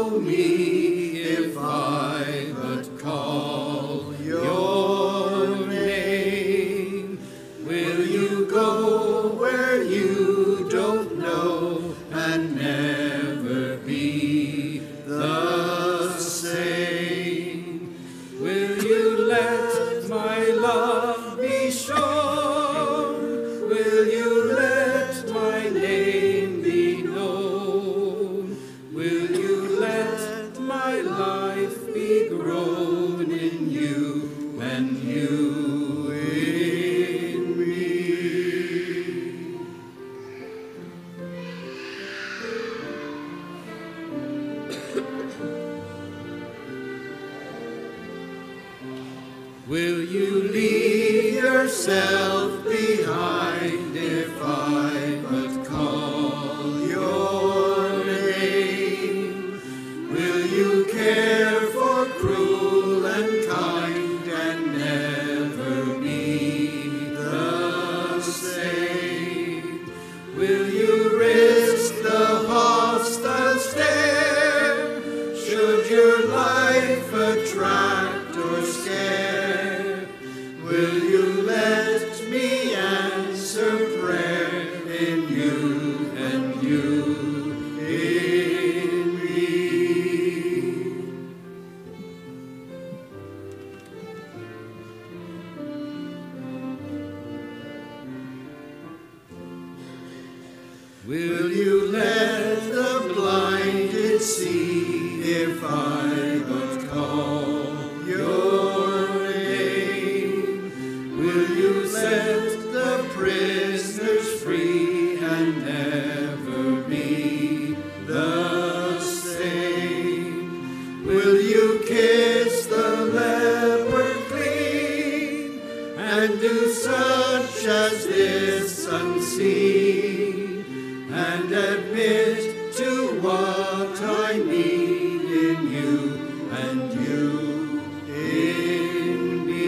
Speaker 2: follow me if I but call your name? Will you go where you don't know and never be the same? Will you let my love be shown? Will you let my name be known? Will you let my life be grown in you and you in me? Will you leave yourself behind if I but call your name? Will you care for cruel and kind and never be the same? Will you risk the hostile stare? Should your life attract or scare? Will you let me answer prayer in you and you in me? Will you let the blinded see if I but call your name? Will you set the prisoners free and never be the same? Will you kiss the leper clean and do such as this unseen and admit to what I need in you and you in me?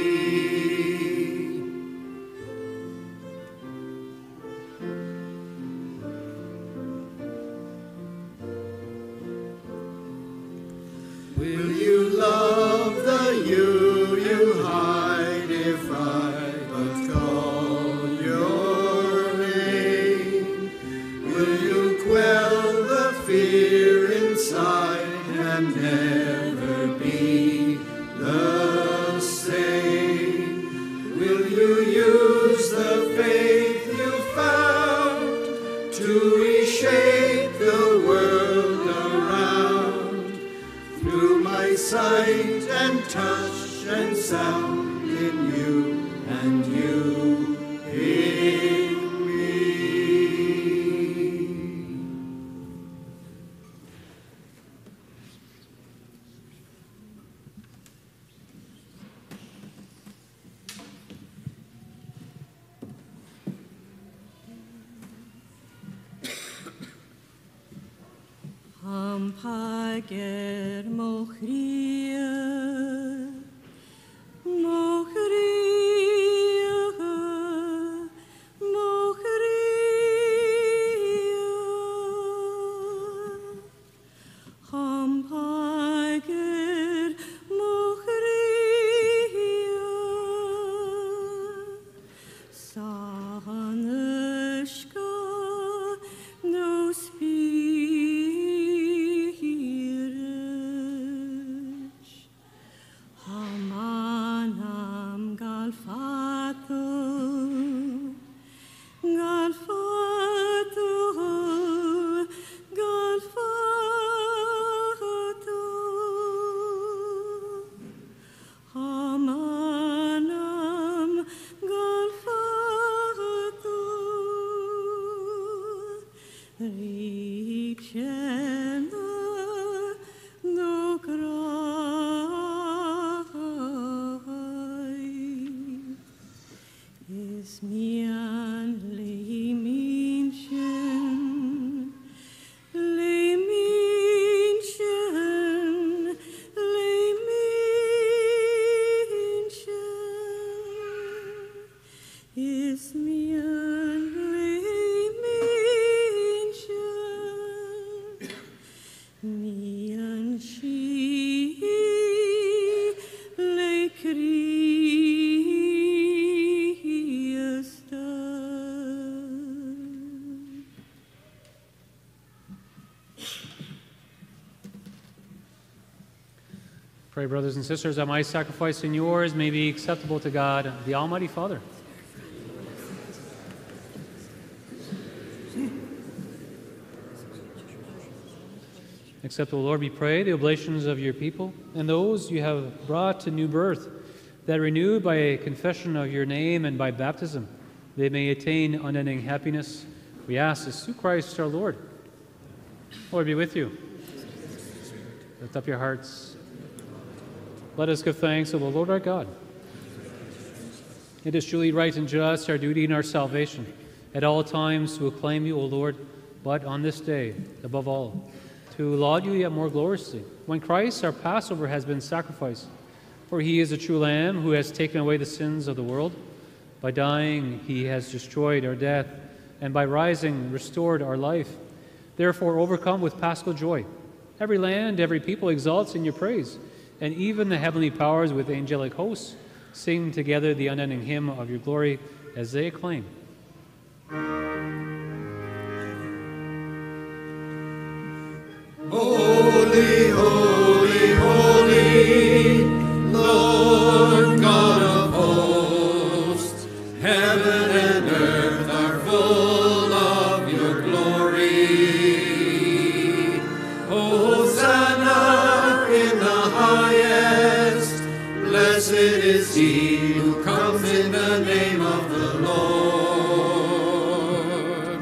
Speaker 2: Will you love the you hide if I but call your name? Will you quell the fear inside and never be the same? Will you use the faith you found to reshape the world around through my sight and touch and sound in you and you in me?
Speaker 5: Hampager mochrie, mochrie, mochrie. Hampager mochrie, sanushka no spirit.
Speaker 3: Pray, brothers and sisters, that my sacrifice and yours may be acceptable to God, the Almighty Father. Accept, O Lord, we pray, the oblations of your people and those you have brought to new birth, that renewed by a confession of your name and by baptism, they may attain unending happiness. We ask this through Christ our Lord. Lord be with you. Lift up your hearts. Let us give thanks to the Lord our God. It is truly right and just, our duty and our salvation, at all times to acclaim you, O Lord, but on this day, above all, to laud you yet more gloriously, when Christ, our Passover, has been sacrificed. For he is a true Lamb who has taken away the sins of the world. By dying, he has destroyed our death, and by rising, restored our life. Therefore, overcome with paschal joy, every land, every people exalts in your praise, and even the heavenly powers with angelic hosts sing together the unending hymn of your glory as they acclaim.
Speaker 2: Holy, holy, holy, Lord God of hosts, heaven and earth are full of your glory. Hosanna in the highest, blessed is he who comes in the name of the Lord.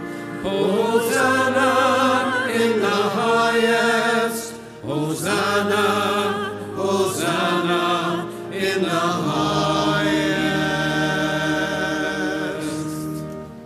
Speaker 2: Hosanna in the highest, Hosanna, Hosanna in the highest.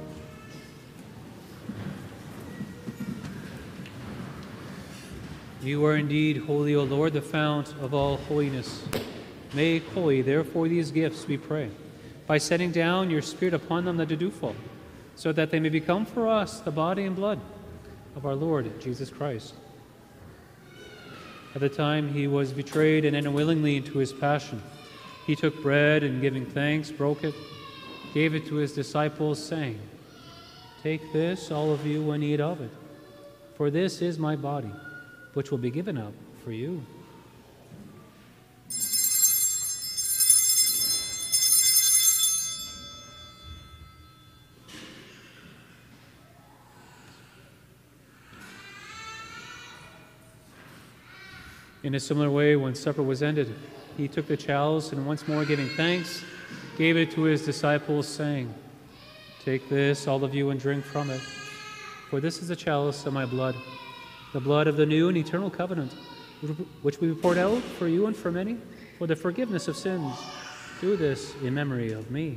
Speaker 3: You are indeed holy, O Lord, the fount of all holiness. Make holy, therefore, these gifts, we pray, by setting down your Spirit upon them that do fall, so that they may become for us the body and blood of our Lord Jesus Christ. At the time he was betrayed and entered willingly into his passion, he took bread and, giving thanks, broke it, gave it to his disciples, saying, "Take this, all of you, and eat of it, for this is my body, which will be given up for you." In a similar way, when supper was ended, he took the chalice and, once more giving thanks, gave it to his disciples, saying, "Take this, all of you, and drink from it, for this is the chalice of my blood, the blood of the new and eternal covenant, which will be poured out for you and for many for the forgiveness of sins. Do this in memory of me."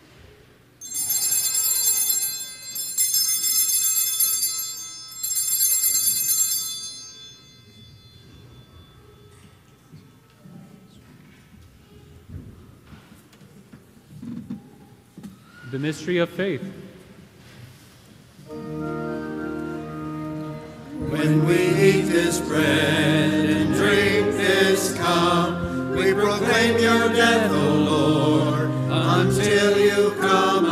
Speaker 3: The mystery of faith.
Speaker 2: When we eat this bread and drink this cup, we proclaim your death, O Lord, until you come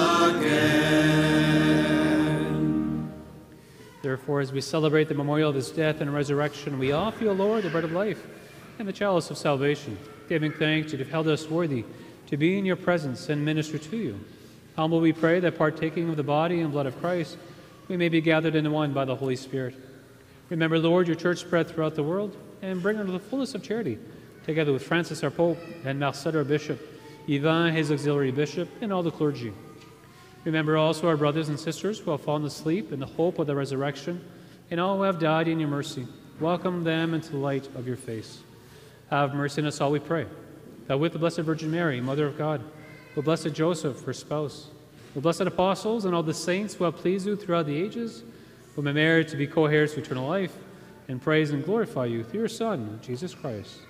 Speaker 2: again.
Speaker 3: Therefore, as we celebrate the memorial of his death and resurrection, we offer you, O Lord, the bread of life and the chalice of salvation, giving thanks that you have held us worthy to be in your presence and minister to you. Humble we pray that, partaking of the body and blood of Christ, we may be gathered into one by the Holy Spirit. Remember, Lord, your church spread throughout the world, and bring her to the fullness of charity, together with Francis our Pope, and Marcel our Bishop, Yvan his auxiliary bishop, and all the clergy. Remember also our brothers and sisters who have fallen asleep in the hope of the resurrection, and all who have died in your mercy. Welcome them into the light of your face. Have mercy on us all, we pray, that with the Blessed Virgin Mary, Mother of God, with blessed Joseph, her spouse, with blessed apostles and all the saints who have pleased you throughout the ages, who may merit to be co-heirs to eternal life, and praise and glorify you through your Son, Jesus Christ.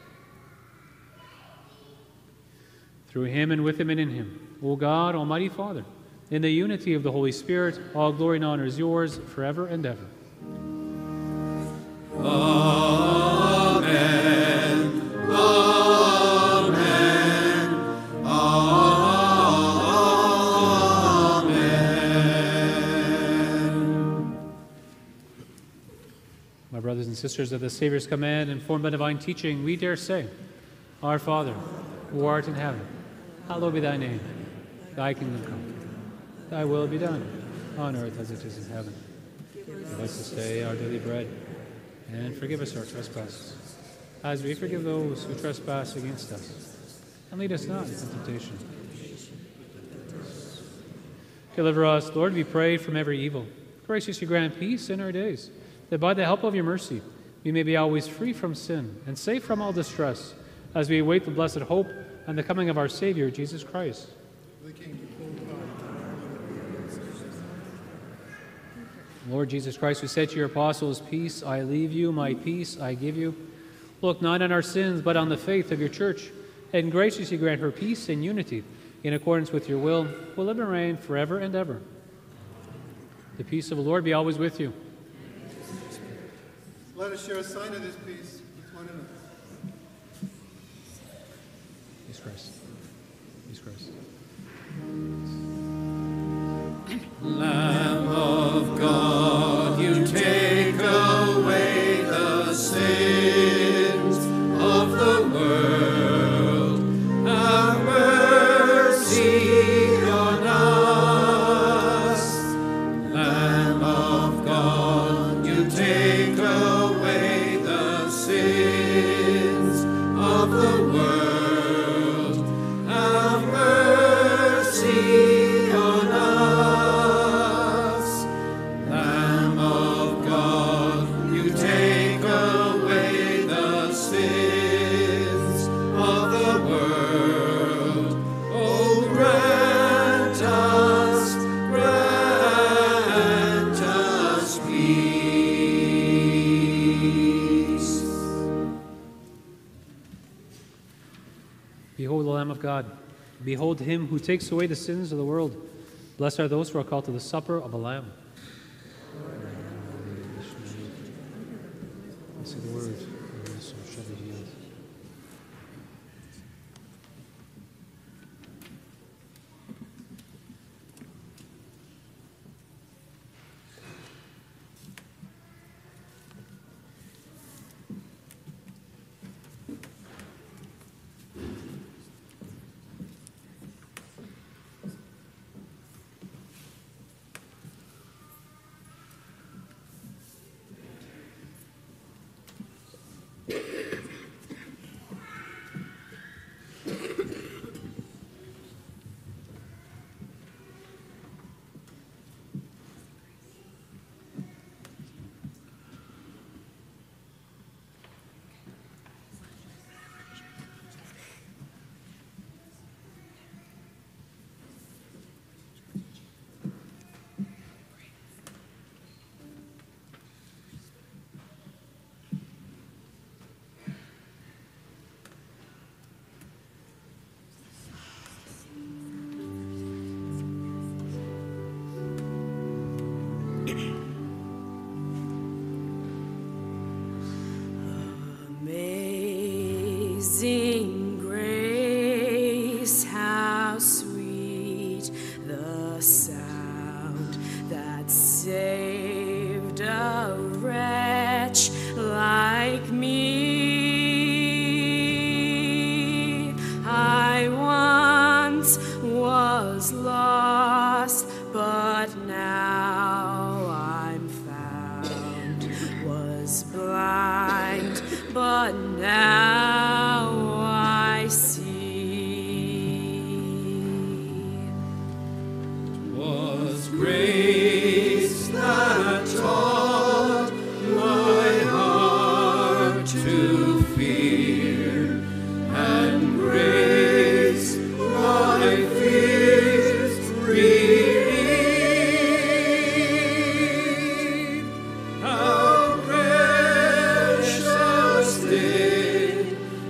Speaker 3: Through him and with him and in him, O God, Almighty Father, in the unity of the Holy Spirit, all glory and honor is yours forever and ever.
Speaker 2: Amen. Amen. Amen.
Speaker 3: My brothers and sisters, of the Savior's command, informed by divine teaching, we dare say, Our Father, who art in heaven, hallowed be thy name. Thy kingdom come. Thy will be done, on earth as it is in heaven. Give us this day our daily bread, and forgive us our trespasses, as we forgive those who trespass against us. And lead us not into temptation. Deliver us, Lord, we pray, from every evil. Graciously grant peace in our days, that by the help of your mercy we may be always free from sin and safe from all distress, as we await the blessed hope and the coming of our Savior, Jesus Christ. Lord Jesus Christ, who said to your apostles, "Peace I leave you, my peace I give you," look not on our sins, but on the faith of your church, and graciously grant her peace and unity, in accordance with your will, who live and reign forever and ever. The peace of the Lord be always with you.
Speaker 4: Let us share a sign of this peace with one another.
Speaker 3: Peace Christ. Peace Christ.
Speaker 2: Lamb of God, you take away the sins of the world. Have mercy on us. Lamb of God, you take away the sins of the world. Have mercy on us. Lamb of God, you take away the sins of the world. Oh, grant us peace.
Speaker 3: Behold the Lamb of God. Behold him who takes away the sins of the world. Blessed are those who are called to the supper of the Lamb. Blessed the word, and my soul shall be healed.
Speaker 5: Amazing grace, how sweet the sound that saved a wretch like me. I once was lost, but now I'm found. Was blind, but now I see.
Speaker 2: 'Twas grace that taught my heart to fear, and grace my fears relieved. How precious did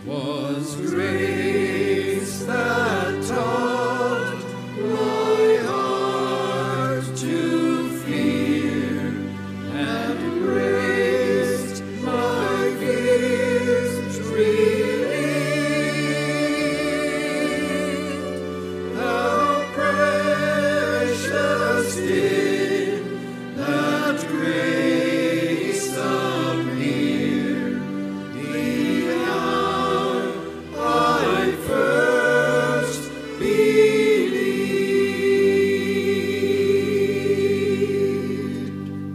Speaker 2: was grace that taught my heart to fear and graced my fears relieved. How precious did that grace appear the hour I first believed.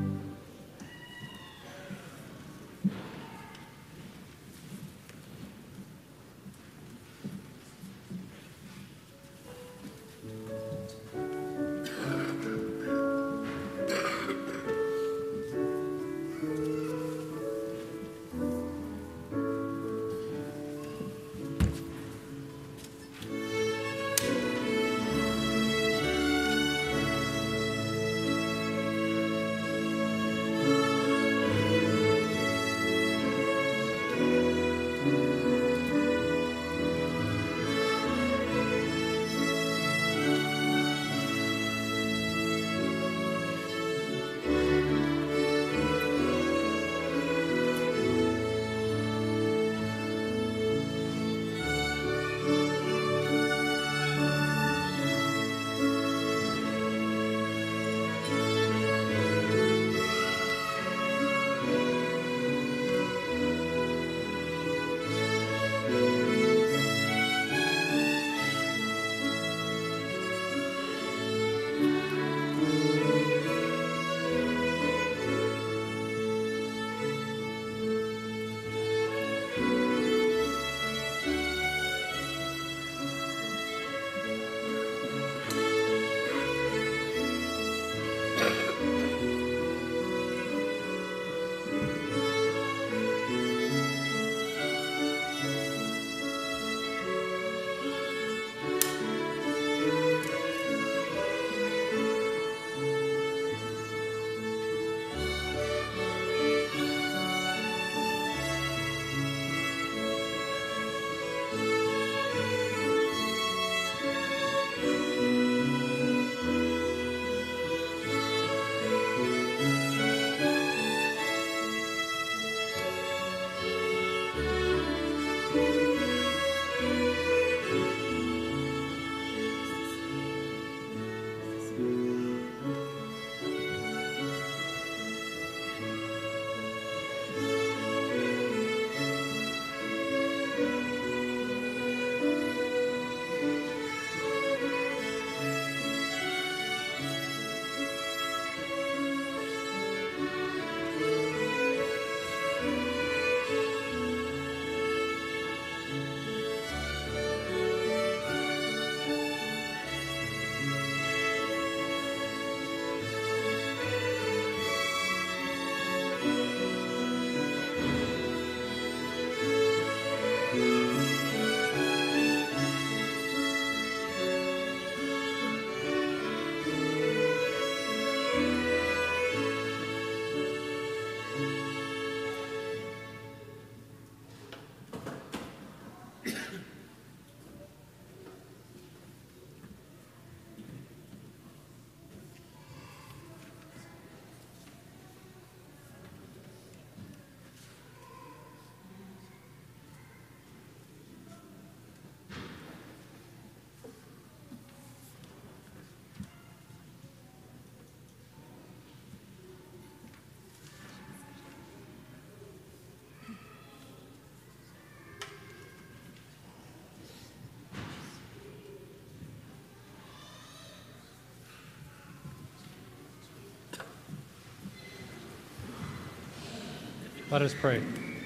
Speaker 3: Let us pray.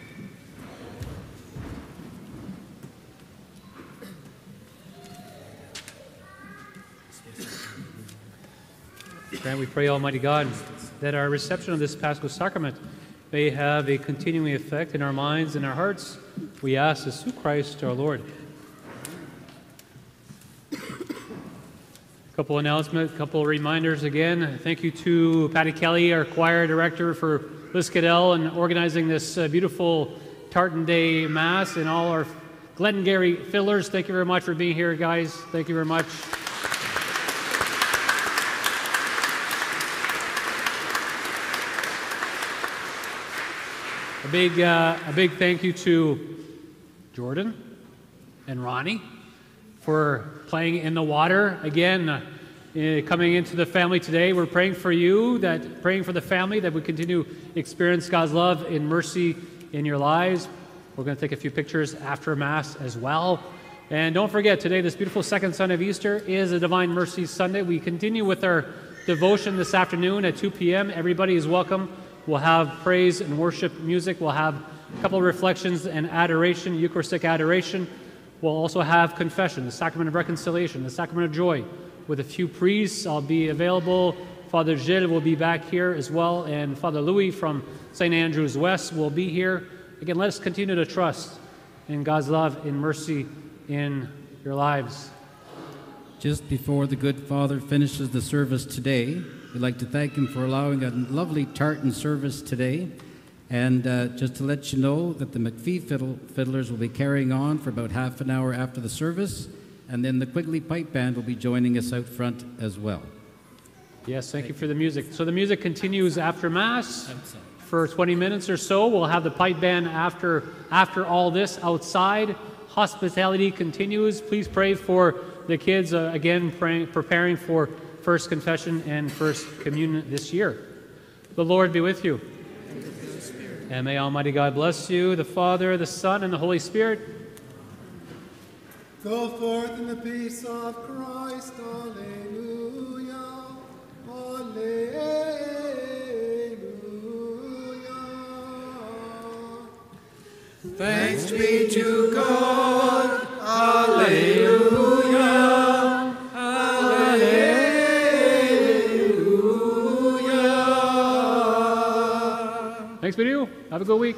Speaker 3: Grant, we pray, Almighty God, that our reception of this Paschal Sacrament may have a continuing effect in our minds and our hearts. We ask this through Christ our Lord. Couple announcements, couple reminders again. Thank you to Patty Kelly, our choir director, for Liz Cadell and organizing this beautiful Tartan Day Mass, and all our Glengarry Fiddlers, thank you very much for being here, guys. Thank you very much. A big thank you to Jordan and Ronnie for playing in the water. Again, coming into the family today, we're praying for you, praying for the family, that we continue to experience God's love and mercy in your lives. We're going to take a few pictures after Mass as well. And don't forget, today, this beautiful second Sunday of Easter, is a Divine Mercy Sunday. We continue with our devotion this afternoon at 2 p.m. Everybody is welcome. We'll have praise and worship music. We'll have a couple of reflections and adoration, Eucharistic adoration. We'll also have confession, the sacrament of reconciliation, the sacrament of joy, with a few priests. I'll be available. Father Gilles will be back here as well, and Father Louis from St. Andrews West will be here. Again, let us continue to trust in God's love and mercy in your lives.
Speaker 6: Just before the good Father finishes the service today, we'd like to thank him for allowing a lovely Tartan service today. And just to let you know that the McPhee Fiddlers will be carrying on for about half an hour after the service, and then the Quigley Pipe Band will be joining us out front as well.
Speaker 3: Yes, thank you for the music. So the music continues after Mass for 20 minutes or so. We'll have the pipe band after all this outside. Hospitality continues. Please pray for the kids, again, preparing for First Confession and First Communion this year. The Lord be with you. And may Almighty God bless you, the Father, the Son, and the Holy Spirit.
Speaker 4: Go forth in the peace of Christ. Alleluia. Alleluia.
Speaker 2: Thanks be to God. Alleluia. Alleluia.
Speaker 3: Thanks be to you. Have a good week.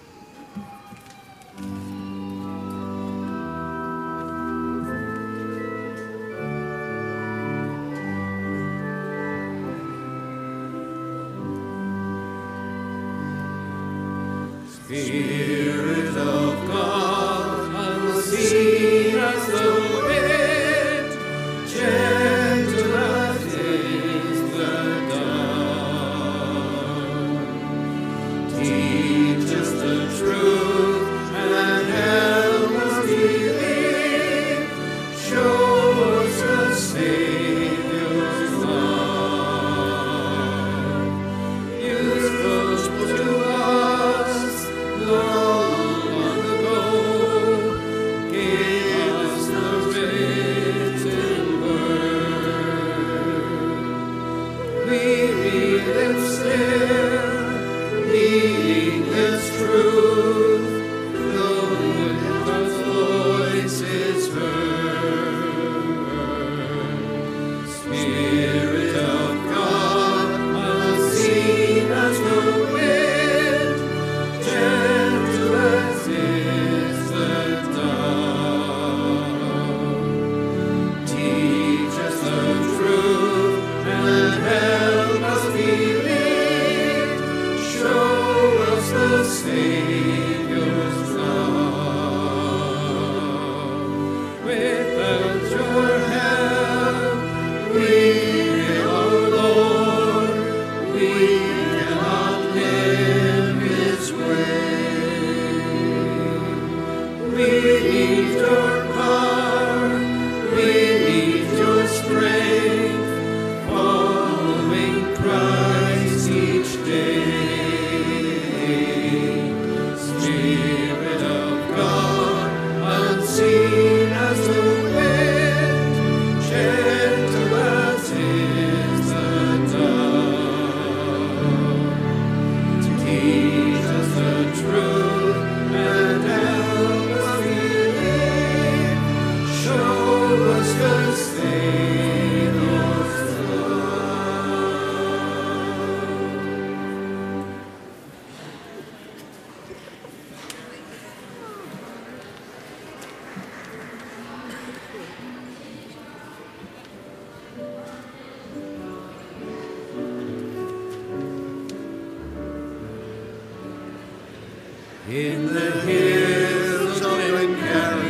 Speaker 2: Spirit of God, unseen as the wind, gentle as is the dawn, teach us the truth and help us believe, show us the Savior's love, useful to us, long ago, gave us the written word. We read it still, needing its truth, though God's voice is heard. Spirit of God, unseen as the wind, gentle as is the dawn, teach us the truth and help us believe, show us the Savior's love. Without your help, we, our Lord, we cannot live His way. We need your power, we need your strength, following Christ each day. Spirit of God, unseen as the wind, gentle as is the dawn, teach us the truth and help us believe, show us the Savior's love. In the hills of Glengarry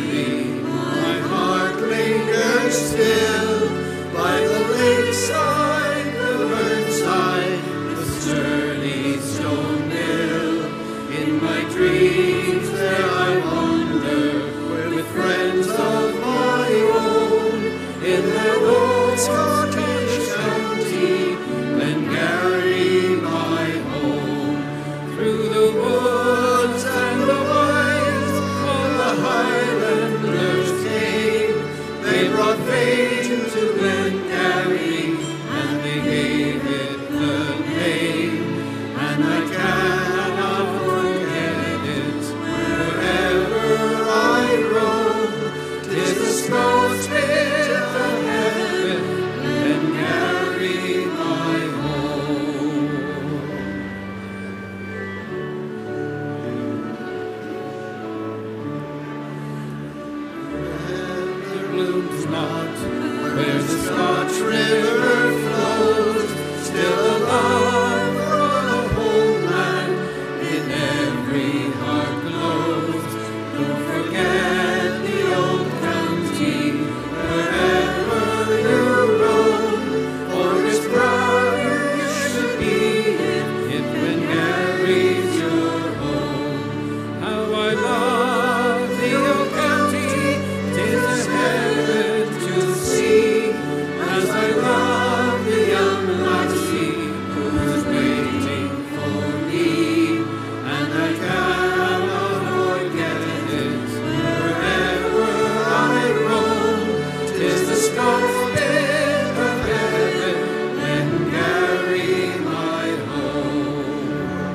Speaker 2: blooms not, where the Scotch River flows, still a love for the homeland in every heart glows. Don't forget the old county, wherever you roam, for it's proud you should be if Glengarry's your home. How I love the old county, 'tis a heaven to see, as I love the young lassie who's waiting for me, and I cannot forget it wherever I roam. 'Tis the Scots bit of heaven, Glengarry my home.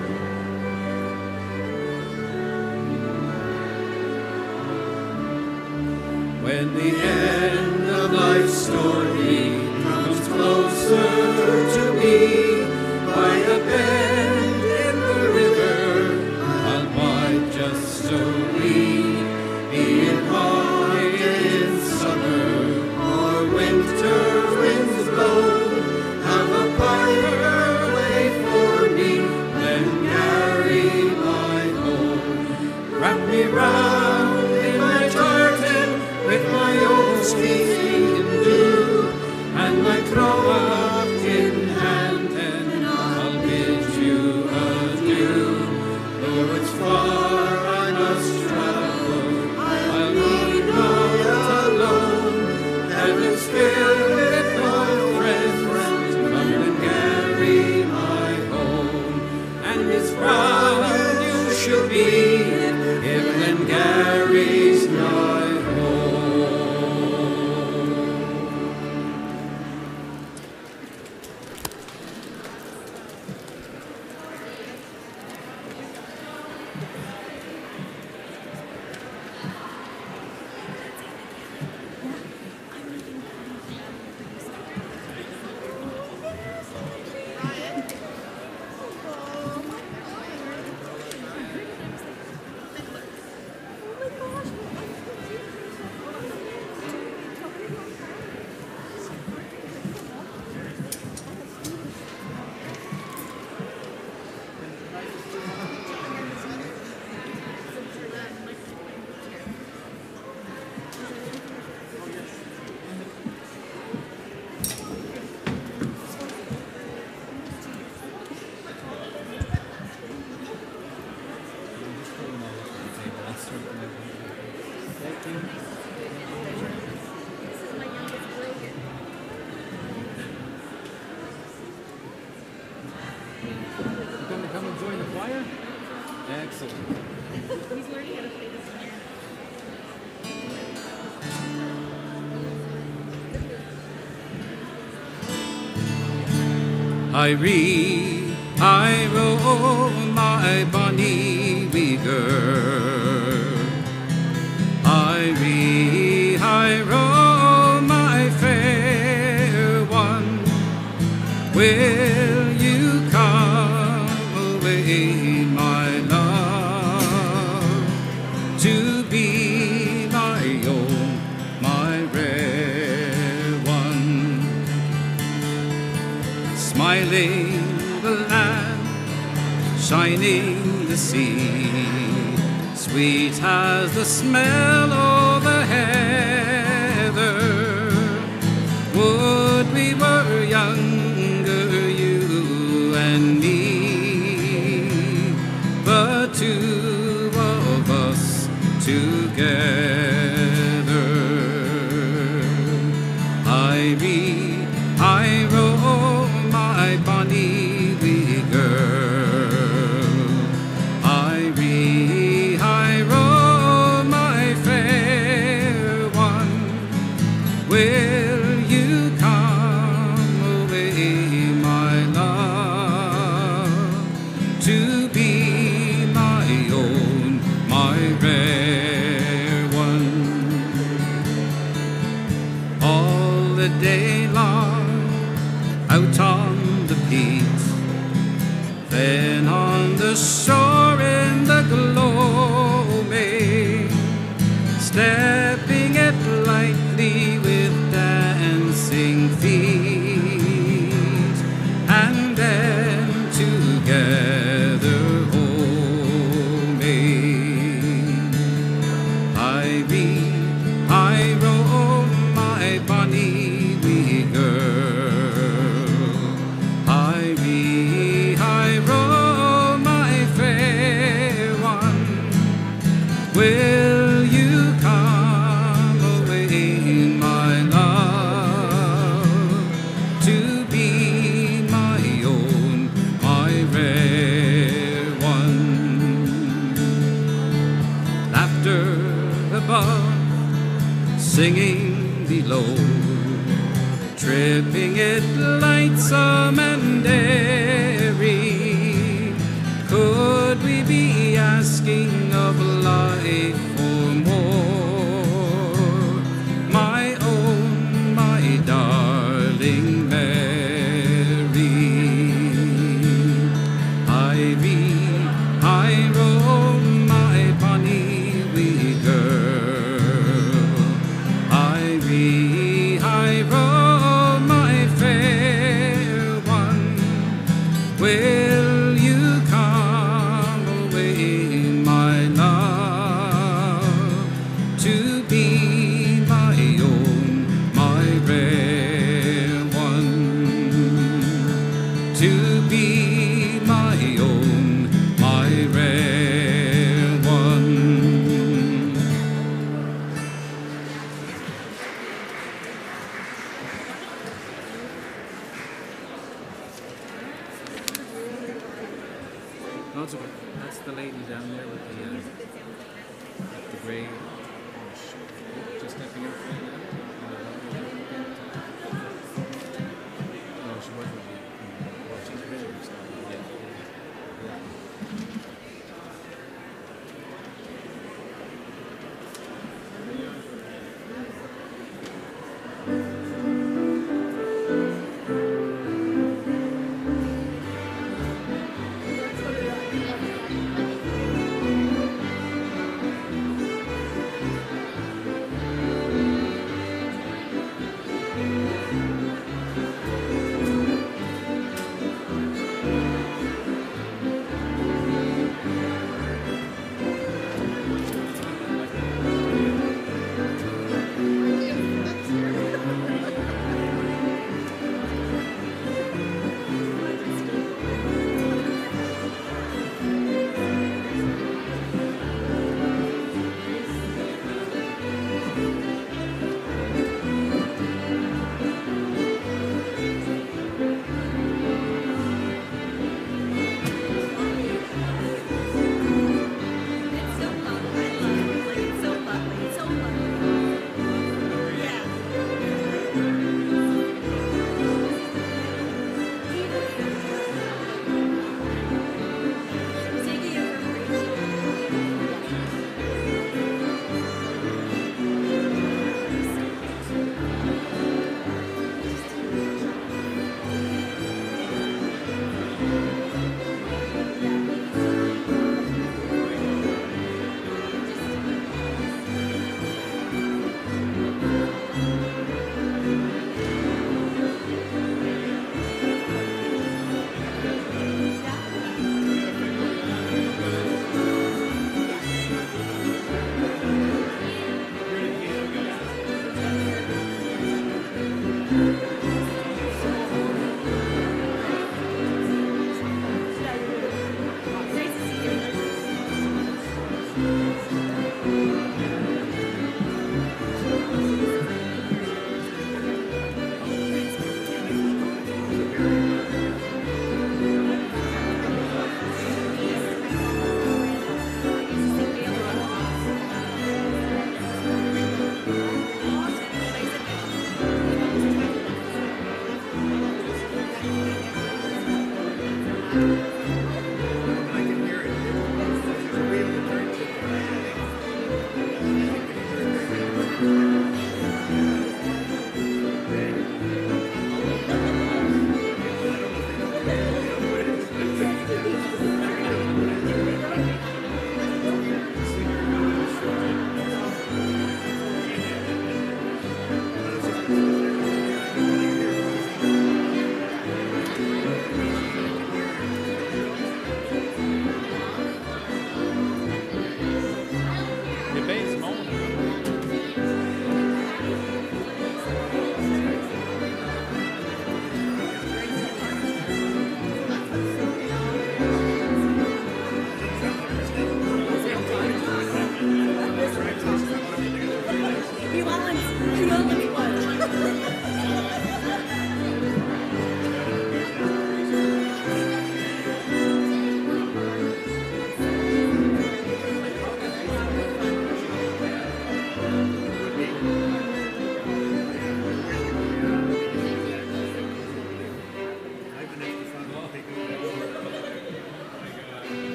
Speaker 2: When the end of life's story comes closer to me, by a bend in the river, I'll bide just so we, be it high in summer or winter winds blow, have a piper wait for me, Glengarry my home. Wrap me round in my tartan with my old speaking dew, and my croak in hand, and I'll bid you adieu. Though it's far I must travel, I'll be not alone. Heaven's filled with my friends from Glengarry my home, and it's proud you should be if Glengarry's my home.
Speaker 6: Going to come and join the choir? Excellent.
Speaker 2: I roll my bonny wee girl. I roll my fair one. Will you come away, my love, to be my own, my rare one? Smiling the land, shining the sea, sweet as the smell of the heather. Would we were younger, you and me, but two of us together. I roll my bonny wee girl. I roll my fair one. Will you come away, my love, to be my own, my rare one? All the day long out on the peat, then on the shore in the gloaming, stepping at
Speaker 7: lightly with dancing feet, and then together homing. I read, I roll, my bonny wee girl. I read, I roll, my fair one. Will you come away, my love, to be my own, my rare one? Laughter above, singing below, tripping it lightsome and airy. Could we be asking of life for more? My own, my darling Mary. I read, I roll, my bonny wee girl. I read, I roll, my fair one. Will you come away, my love, to be my own, my rare one? To be my own, my rare one.
Speaker 6: No, it's okay. That's the lady down there with the gray.